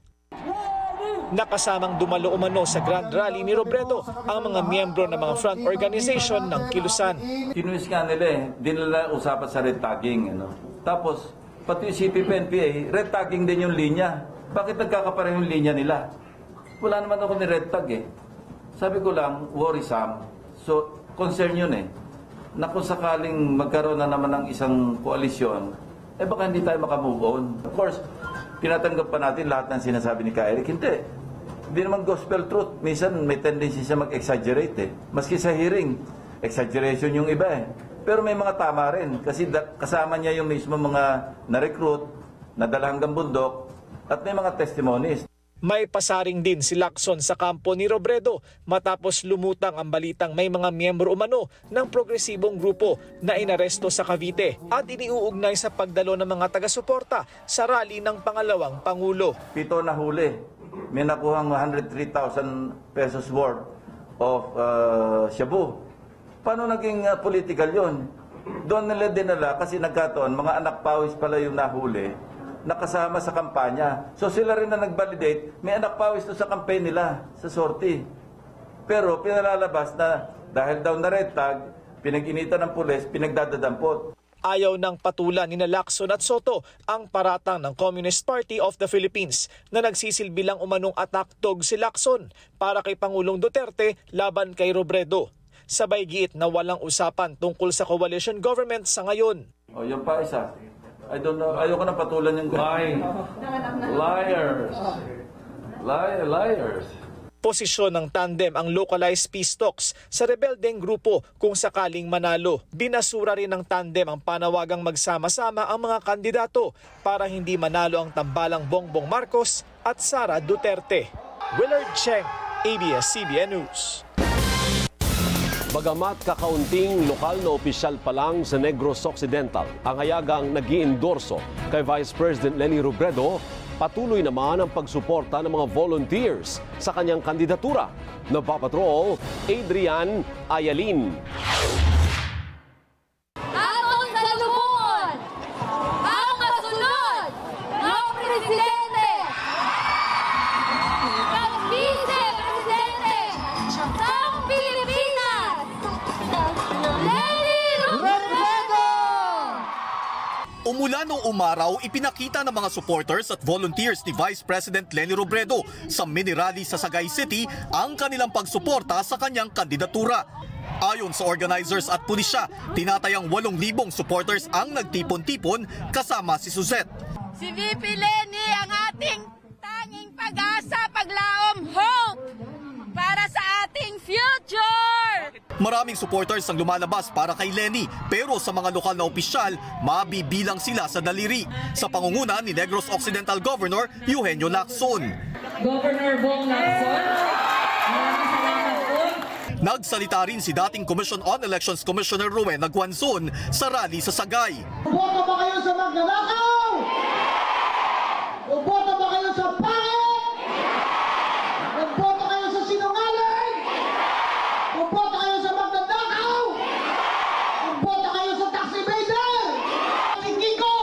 Nakasamang dumalo umano sa Grand Rally ni Robredo ang mga miyembro ng mga front organization ng Kilusan. Kinuis nga nila eh, di nila usapan sa red tagging. Ano? Tapos, pati yung C P P N P A, red tagging din yung linya. Bakit nagkakapareho yung linya nila? Wala naman ako ni red tag eh. Sabi ko lang, worrisome. So, concern yun eh. Na kung sakaling magkaroon na naman ng isang koalisyon, eh baka hindi tayo makamove on. Of course, tinatanggap pa natin lahat ng sinasabi ni Ka Eric. Hindi. Hindi naman gospel truth. Minsan may tendency siya mag-exaggerate eh. Maski sa hearing, exaggeration yung iba eh. Pero may mga tama rin kasi kasama niya yung mismo mga na-recruit, nadala hanggang bundok at may mga testimonies. May pasaring din si Lacson sa kampo ni Robredo matapos lumutang ang balitang may mga miyembro umano ng progresibong grupo na inaresto sa Cavite at iniuugnay sa pagdalo ng mga taga-suporta sa rally ng pangalawang Pangulo. Pito na huli. May nakuhang one hundred three thousand pesos worth of uh, shabu. Paano naging uh, political yon? Doon nila dinala kasi nagkataon, mga anak pawis pala yung nahuli, nakasama sa kampanya. So sila rin na nag-validate, may anak pawis to sa campaign nila, sa sortie. Pero pinalalabas na dahil daw na red tag, pinag-initan ng pulis, pinagdadadampot. Ayaw ng patulan ni Lacson at Soto ang paratang ng Communist Party of the Philippines na nagsisilbi lang umanong attack dog si Lacson para kay Pangulong Duterte laban kay Robredo. Sabay giit na walang usapan tungkol sa coalition government sa ngayon. O, yung pa isa. I don't know. Ayoko na patulan yung... Lying. Liars. Liar, liars. Posisyon ng tandem ang localized peace talks sa rebeldeng grupo kung sakaling manalo. Binasura rin ng tandem ang panawagang magsama-sama ang mga kandidato para hindi manalo ang tambalang Bongbong Marcos at Sara Duterte. Willard Cheng, A B S C B N News. Bagamat kakaunting lokal na opisyal pa lang sa Negros Occidental ang hayagang nag-iendorso kay Vice President Leni Robredo, patuloy naman ang pagsuporta ng mga volunteers sa kanyang kandidatura. Nagpapatrol, Adrian Ayalin. Atong salubungan ang kasunod ng Presidente, ng Vice Presidente ng Pilipinas, Leni Robredo! Umula nung umaraw, ipinakita ng mga supporters at volunteers ni Vice President Leni Robredo sa mini-rally sa Sagay City ang kanilang pagsuporta sa kanyang kandidatura. Ayon sa organizers at pulisya, tinatayang walong libong supporters ang nagtipon-tipon kasama si Suzette. Si V P Leni ang ating tanging pag-asa, paglaom, hope para sa ating future! Maraming supporters ang lumalabas para kay Leni, pero sa mga lokal na opisyal, mabibilang sila sa daliri. Sa pangunguna ni Negros Occidental Governor Eugenio Lacson. Governor Bong Lacson, maraming salamat po. Nagsalita rin si dating Commission on Elections Commissioner Rowena Guanzon sa rally sa Sagay. Boto ba kayo sa magnanakaw? O boto ba kayo sa pangit? Nagboto kayo sa sinungaling? O boto kayo sa magnanakaw? O boto kayo sa tax evader? Hindi ko!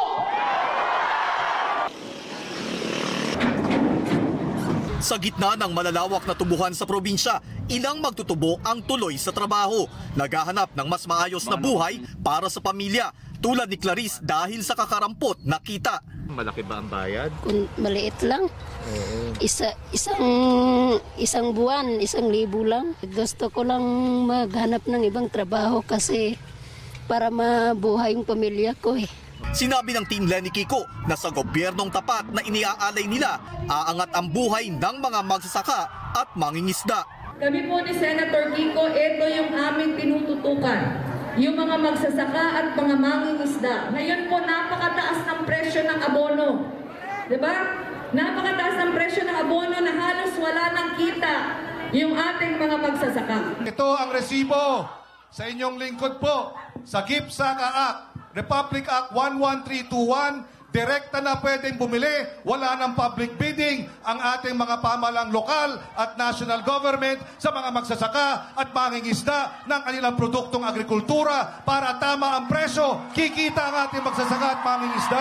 Sa gitna ng malalawak na tubuhan sa probinsya, ilang magtutubo ang tuloy sa trabaho. Naghahanap ng mas maayos na buhay para sa pamilya, tulad ni Clarice dahil sa kakarampot na kita. Malaki ba ang bayad? Kung maliit lang. Oo. Isa, isang, isang buwan, isang libo lang. Gusto ko lang maghanap ng ibang trabaho kasi para mabuhay yung pamilya ko eh. Sinabi ng Team Leni Kiko na sa gobyernong tapat na iniaalay nila, aangat ang buhay ng mga magsasaka at mangingisda. Kami po ni Senator Kiko, ito yung aming tinututukan. Yung mga magsasaka at mga mangingisda. Ngayon po, napakataas ng presyo ng abono. Diba? Napakataas ng presyo ng abono na halos wala nang kita yung ating mga magsasaka. Ito ang resibo sa inyong lingkod po sa G I P S A C A Act, Republic Act one one three two one, direkta na pwedeng bumili, wala ng public bidding ang ating mga pamahalang lokal at national government sa mga magsasaka at mangingisda ng kanilang produktong agrikultura para tama ang presyo, kikita ang ating magsasaka at mangingisda.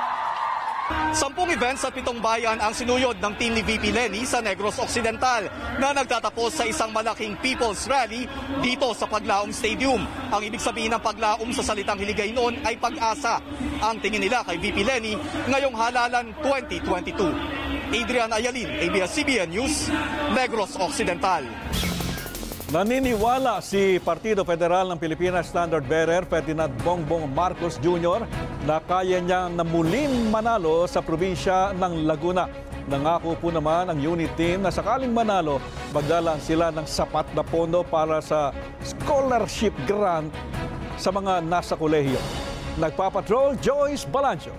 Sampung events at pitong bayan ang sinuyod ng team ni V P Leni sa Negros Occidental na nagtatapos sa isang malaking people's rally dito sa Paglaom Stadium. Ang ibig sabihin ng Paglaom sa salitang Hiligay noon ay pag-asa. Ang tingin nila kay V P Leni ngayong halalan twenty twenty-two. Adrian Ayalin, A B S C B N News, Negros Occidental. Naniniwala si Partido Federal ng Pilipinas Standard Bearer Ferdinand Bongbong Marcos Junior na kaya niyang na muling manalo sa probinsya ng Laguna. Nangako po naman ang unit team na sakaling manalo, magdalaan sila ng sapat na pondo para sa scholarship grant sa mga nasa kolehiyo. Nagpapatrol, Joyce Balancho.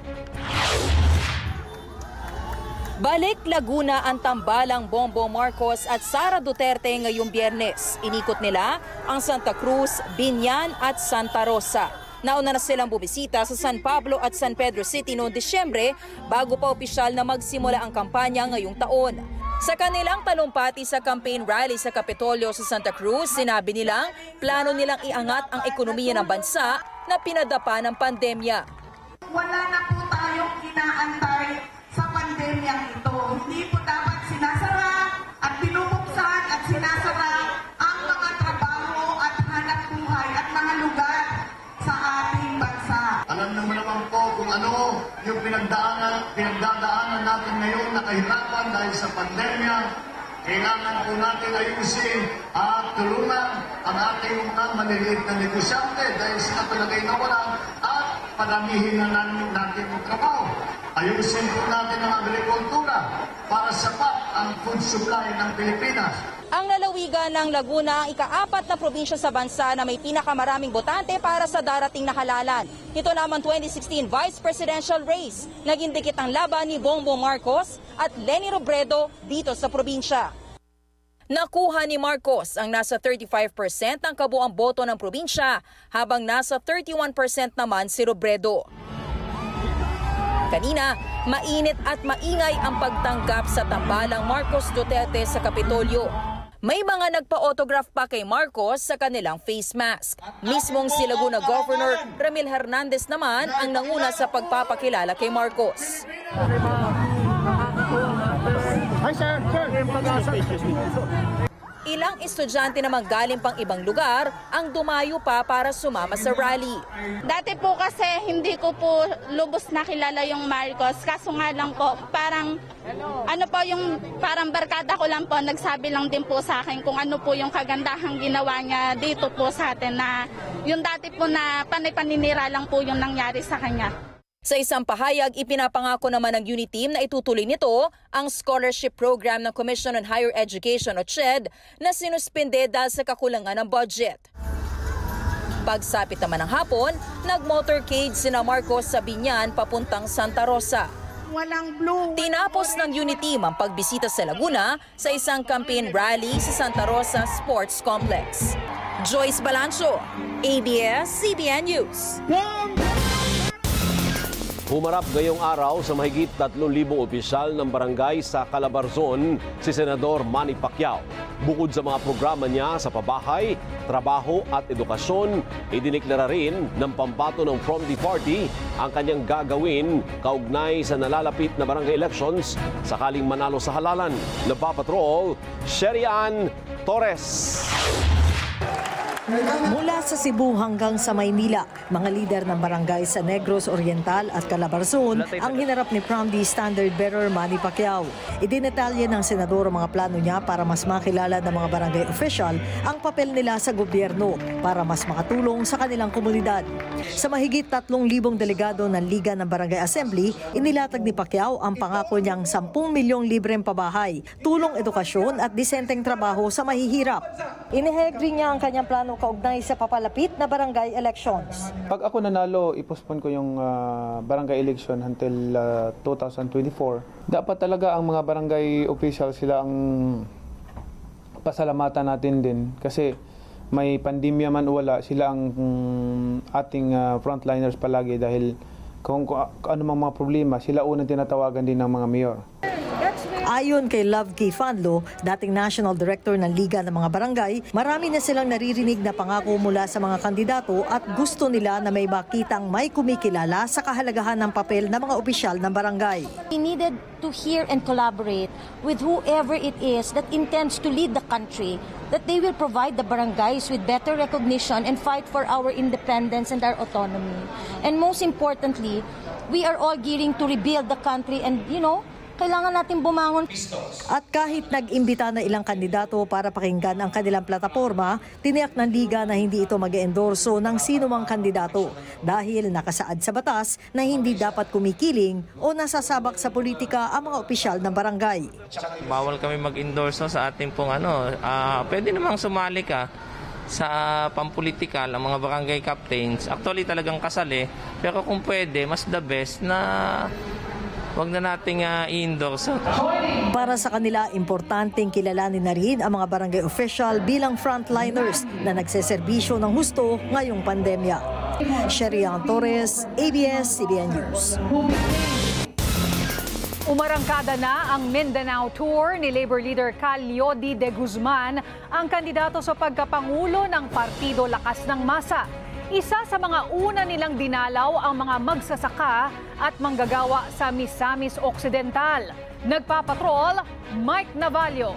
Balik Laguna ang tambalang Bongbong Marcos at Sara Duterte ngayong Biyernes. Inikot nila ang Santa Cruz, Binyan at Santa Rosa. Nauna na silang bumisita sa San Pablo at San Pedro City noong Disyembre bago pa opisyal na magsimula ang kampanya ngayong taon. Sa kanilang talumpati sa campaign rally sa Kapitolyo sa Santa Cruz, sinabi nilang plano nilang iangat ang ekonomiya ng bansa na pinadapa ng pandemya. Wala na po tayong inaantay sa pandemyang ito. Hindi po dapat sinasara at pinubuksan at sinasara ang mga trabaho at hanap buhay at mga lugar sa ating bansa. Alam naman naman po kung ano yung pinagdaanan, pinagdadaanan natin ngayon na kahirapan dahil sa pandemya. Kailangan po natin ayusin at tulungan ang ating mga maliliit na negosyante dahil sila talaga nawalan at padamihin na natin ang trabaho. Ayusin po natin ang agrikultura para sapat ang ang food supply ng Pilipinas. Ang lalawigan ng Laguna ang ikaapat na probinsya sa bansa na may pinakamaraming botante para sa darating na halalan. Ito naman twenty sixteen Vice Presidential Race. Naging dikit ang laban ni Bongbong Marcos at Leni Robredo dito sa probinsya. Nakuha ni Marcos ang nasa thirty-five percent ng kabuang boto ng probinsya habang nasa thirty-one percent naman si Robredo. Kanina, mainit at maingay ang pagtanggap sa tambalang Marcos Duterte sa Kapitolyo. May mga nagpa-autograph pa kay Marcos sa kanilang face mask. Mismong si Laguna Governor Ramil Hernandez naman ang nanguna sa pagpapakilala kay Marcos. Hi sir, sir. Ilang estudyante naman galing pang ibang lugar ang dumayo pa para sumama sa rally. Dati po kasi hindi ko po lubos nakilala yung Marcos. Kaso nga lang po, parang ano po yung parang barkada ko lang po, nagsabi lang din po sa akin kung ano po yung kagandahang ginawa niya dito po sa atin na yung dati po na panay-paninira lang po yung nangyari sa kanya. Sa isang pahayag, ipinapangako naman ng unit team na itutuloy nito ang scholarship program ng Commission on Higher Education o C H E D na sinuspende dahil sa kakulangan ng budget. Pagsapit naman ng hapon, nag-motorcade sina Marcos sa Binyan papuntang Santa Rosa. Walang blue. Tinapos ng unit team ang pagbisita sa Laguna sa isang campaign rally sa Santa Rosa Sports Complex. Joyce Balancho, A B S C B N News. Humarap ngayong araw sa mahigit tatlong libong opisyal ng barangay sa Calabarzon si Senador Manny Pacquiao. Bukod sa mga programa niya sa pabahay, trabaho at edukasyon, idiniklara rin ng pambato ng From the Party ang kanyang gagawin kaugnay sa nalalapit na barangay elections sakaling manalo sa halalan. Nagpapatrol, Sherian Torres. Mula sa Cebu hanggang sa Maynila, mga lider ng barangay sa Negros Oriental at Calabarzon ang hinarap ni Promdi Standard Bearer Manny Pacquiao. Idinetalye ng senador ang mga plano niya para mas makilala ng mga barangay official ang papel nila sa gobyerno para mas makatulong sa kanilang komunidad. Sa mahigit tatlong libong delegado ng Liga ng Barangay Assembly, inilatag ni Pacquiao ang pangako niyang sampung milyong libreng pabahay, tulong edukasyon at disenteng trabaho sa mahihirap. Inihegri niya ang kanyang plano kaugnay sa papalapit na barangay elections. Pag ako nanalo, ipospon ko yung uh, barangay election until uh, two thousand twenty-four. Dapat talaga ang mga barangay officials sila ang pasalamatan natin din kasi may pandemya man o wala, sila ang um, ating uh, frontliners palagi dahil kung, kung, kung ano mang mga problema, sila unang tinatawagan din ng mga mayor. Ayon kay Love K. Fanlo, dating National Director ng Liga ng mga Barangay, marami na silang naririnig na pangako mula sa mga kandidato at gusto nila na may makitang may kumikilala sa kahalagahan ng papel ng mga opisyal ng barangay. We needed to hear and collaborate with whoever it is that intends to lead the country, that they will provide the barangays with better recognition and fight for our independence and our autonomy. And most importantly, we are all gearing to rebuild the country and, you know, kailangan natin bumangon. At kahit nag-imbita na ilang kandidato para pakinggan ang kanilang plataforma, tiniyak ng Liga na hindi ito mag-endorso ng sino mang kandidato dahil nakasaad sa batas na hindi dapat kumikiling o nasasabak sa politika ang mga opisyal ng barangay. Bawal kami mag-endorso sa ating pong ano, uh, pwede namang sumali ka sa pampolitikal ang mga barangay captains. Actually talagang kasali, pero kung pwede, mas the best na wag na nating uh, i-endorse. Para sa kanila, importanteng kilalanin na rin ang mga barangay official bilang frontliners na nagseserbisyo ng husto ngayong pandemya. Sherian Torres, A B S C B N News. Umarangkada na ang Mindanao Tour ni Labor Leader Calyodi de Guzman, ang kandidato sa pagkapangulo ng Partido Lakas ng Masa. Isa sa mga una nilang dinalaw ang mga magsasaka at manggagawa sa Misamis Occidental. Nagpapatrol, Mike Navalio.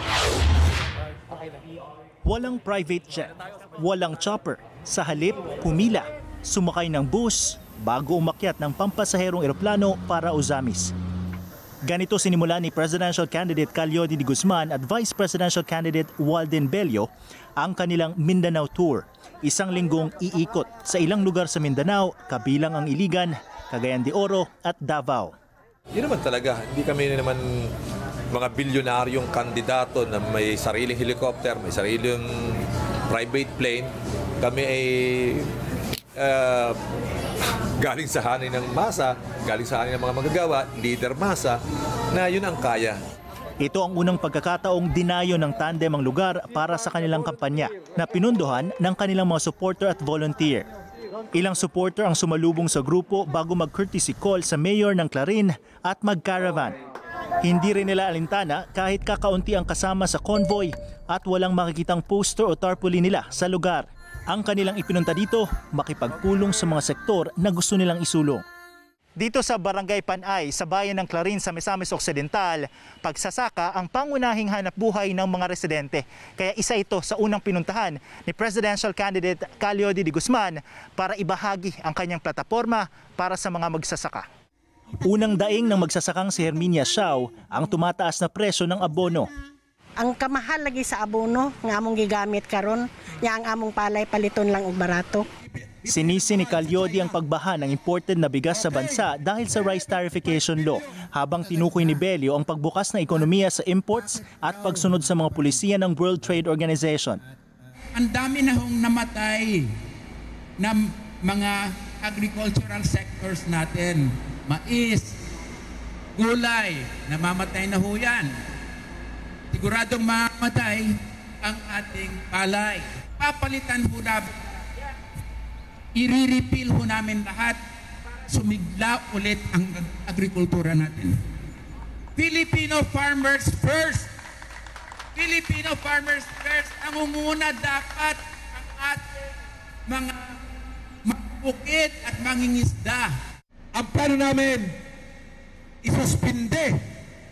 Walang private jet, walang chopper. Sa halip, pumila, sumakay ng bus bago umakyat ng pampasaherong eroplano para Ozamis. Ganito sinimula ni Presidential Candidate Calyodi de Guzman at Vice Presidential Candidate Walden Bello ang kanilang Mindanao Tour. Isang linggong iikot sa ilang lugar sa Mindanao, kabilang ang Iligan, Cagayan de Oro at Davao. Yun naman talaga, hindi kami naman mga bilyonaryong kandidato na may sariling helicopter, may sariling private plane. Kami ay uh, galing sa hanin ng masa, galing sa hanin ng mga magagawa, leader masa, na yun ang kaya. Ito ang unang pagkakataong dinayo ng tandem ang lugar para sa kanilang kampanya na pinunduhan ng kanilang mga supporter at volunteer. Ilang supporter ang sumalubong sa grupo bago mag-courtesy call sa mayor ng Clarin at mag-caravan. Hindi rin nila alintana kahit kakaunti ang kasama sa convoy at walang makikitang poster o tarpaulin nila sa lugar. Ang kanilang ipinunta dito, makipagpulong sa mga sektor na gusto nilang isulong. Dito sa Barangay Panay, sa bayan ng Clarin sa Misamis Occidental, pagsasaka ang pangunahing hanap buhay ng mga residente. Kaya isa ito sa unang pinuntahan ni Presidential Candidate Calyodi de Guzman para ibahagi ang kanyang plataforma para sa mga magsasaka. Unang daing ng magsasakang si Herminia Xiao ang tumataas na presyo ng abono. Ang kamahal lagi sa abono nga among gigamit karon, nya ang among palay paliton lang og barato. Sinisi ni Calyodi ang pagbaha ng imported na bigas sa bansa dahil sa rice tarification law, habang tinukoy ni Belio ang pagbukas ng ekonomiya sa imports at pagsunod sa mga pulisiya ng World Trade Organization. Ang dami na hong namatay na mga agricultural sectors natin. Mais, gulay, namamatay na ho yan. Siguradong mamatay ang ating palay. Papalitan ho namin. I-repeal ho namin lahat, sumigla ulit ang agrikultura natin. Filipino farmers first! Filipino farmers first! Nangunguna dapat ang ating mga bukid at mangingisda. Ang plano namin, isuspinde,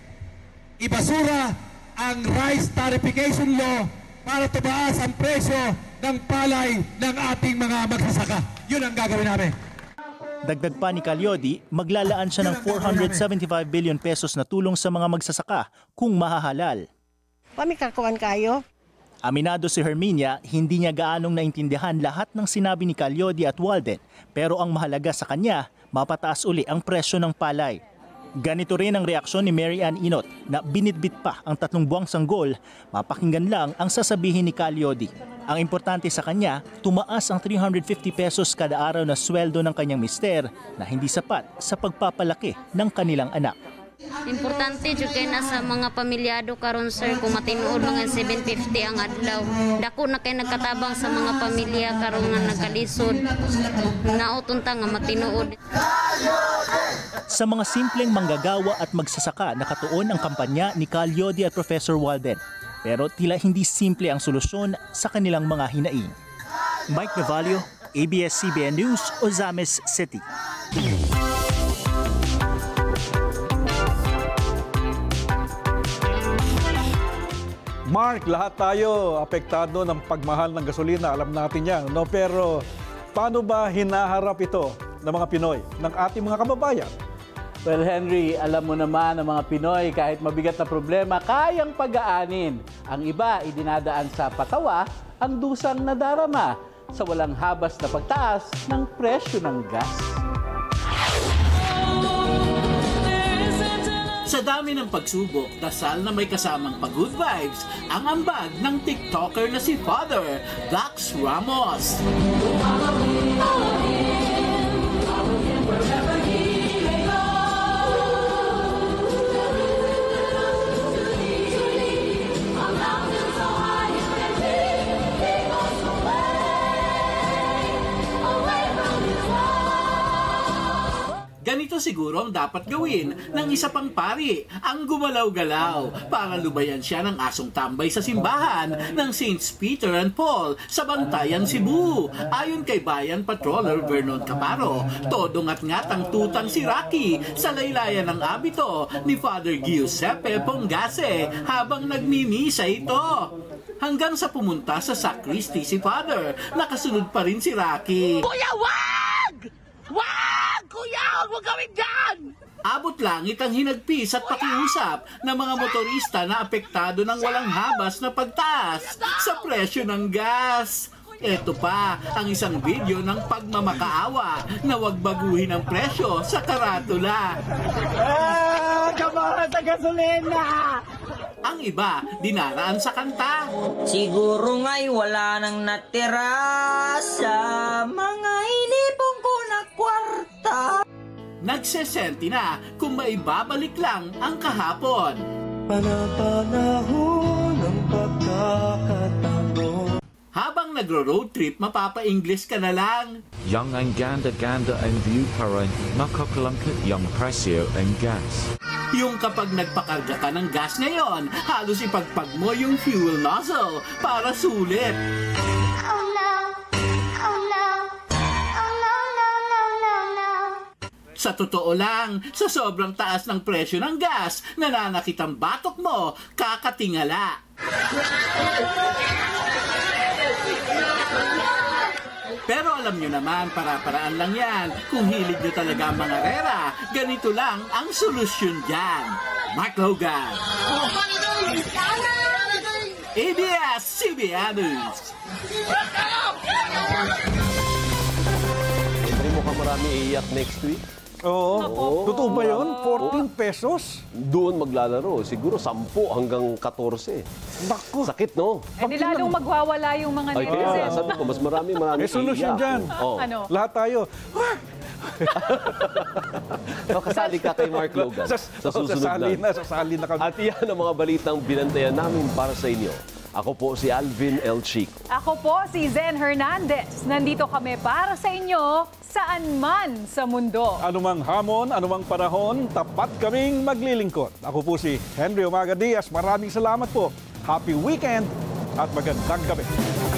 ibasura ang rice tarification law para tumaas ang presyo ng palay ng ating mga magsasaka. Yun ang gagawin namin. Dagdag pa ni Calyodi, maglalaan siya ng four hundred seventy-five billion pesos na tulong sa mga magsasaka kung mahahalal. Pamikakuan kayo. Aminado si Herminia, hindi niya gaanong naintindihan lahat ng sinabi ni Calyodi at Walden, pero ang mahalaga sa kanya, mapataas uli ang presyo ng palay. Ganito rin ang reaksyon ni Mary Ann Inot na binitbit pa ang tatlong buwang sanggol, mapakinggan lang ang sasabihin ni Calyodi. Ang importante sa kanya, tumaas ang three hundred fifty pesos kada araw na sweldo ng kanyang mister na hindi sapat sa pagpapalaki ng kanilang anak. Importante jud kay nasa mga pamilyado karon sir kung matinuod mga seven fifty ang adlaw. Dako na kay nagkatabang sa mga pamilya karon nga nagkalisod. Nauton ta nga matinuod. Sa mga simpleng manggagawa at magsasaka nakatuon ang kampanya ni Calyodi at Professor Walden. Pero tila hindi simple ang solusyon sa kanilang mga hinaing. Mike Navalio, A B S C B N News, Ozamis City. Mark, lahat tayo apektado ng pagmahal ng gasolina. Alam natin yan. No? Pero paano ba hinaharap ito ng mga Pinoy, ng ating mga kababayan? Well, Henry, alam mo naman ang mga Pinoy, kahit mabigat na problema, kayang pag-aanin. Ang iba, idinadaan sa patawa, ang dusang nadarama sa walang habas na pagtaas ng presyo ng gas. Sa dami ng pagsubok, dasal na may kasamang pag-good vibes, ang ambag ng TikToker na si Father Dax Ramos. Ganito siguro ang dapat gawin ng isa pang pari, ang gumalaw-galaw, para lubayan siya ng asong tambay sa simbahan ng Saints Peter and Paul sa Bantayan, Cebu. Ayon kay Bayan Patroller Vernon Caparo, todo ngat-ngat ang tutang si Rocky sa laylayan ng abito ni Father Giuseppe Pongase habang nagmimisa ito. Hanggang sa pumunta sa sacristy si Father, nakasunod pa rin si Rocky. Kuya, wag! Wag! Kuya, huwag gawin dyan! Abot langit ang hinagpis at pakiusap ng mga motorista na apektado ng walang habas na pagtaas sa presyo ng gas. Ito pa ang isang video ng pagmamakaawa na wag baguhin ang presyo sa karatula. Ah, nagkamahal sa gasolina! Ang iba, dinaraan sa kanta. Siguro nga'y wala nang natira sa mga inipong ko na kwarta. Nagsesenti na kung maibabalik lang ang kahapon. Panapanahon ng pagkakataon. Habang nagro-road trip, mapapa-English ka na lang. Yang ang ganda-ganda ang view para makakalangkit yung presyo ang gas. Yung kapag nagpakarga ka ng gas ngayon, halos ipagpag mo yung fuel nozzle para sulit. Oh no! Oh no! Oh no, no, no, no, no! Sa totoo lang, sa sobrang taas ng presyo ng gas, nananakit ang batok mo, kakatingala. Pero alam nyo naman, para-paraan lang yan. Kung hilig nyo talaga ang mga rera, ganito lang ang solusyon dyan. Mark Logan, A B S C B N News. Hindi mo ka marami iiyak next week? Oo. Totoo ba yun? fourteen pesos? Doon maglalaro. Siguro sampu hanggang katorse. Naku. Sakit, no? Eh, di lalong magwawala yung mga Ay, kaya netizens. sabi ko, mas marami, marami May solusyon iiyak. dyan. Oh. Ano? Lahat tayo. So, kasali ka kay Mark Logan Sa- sa susunod sasali na. na, sasali na kami. At iyan ang mga balitang binantayan namin para sa inyo. Ako po si Alvin L. Chico. Ako po si Zen Hernandez. Nandito kami para sa inyo saan man sa mundo. Anumang hamon, anumang panahon, tapat kaming maglilingkod. Ako po si Henry Umaga Diaz. Maraming salamat po. Happy weekend at magandang gabi.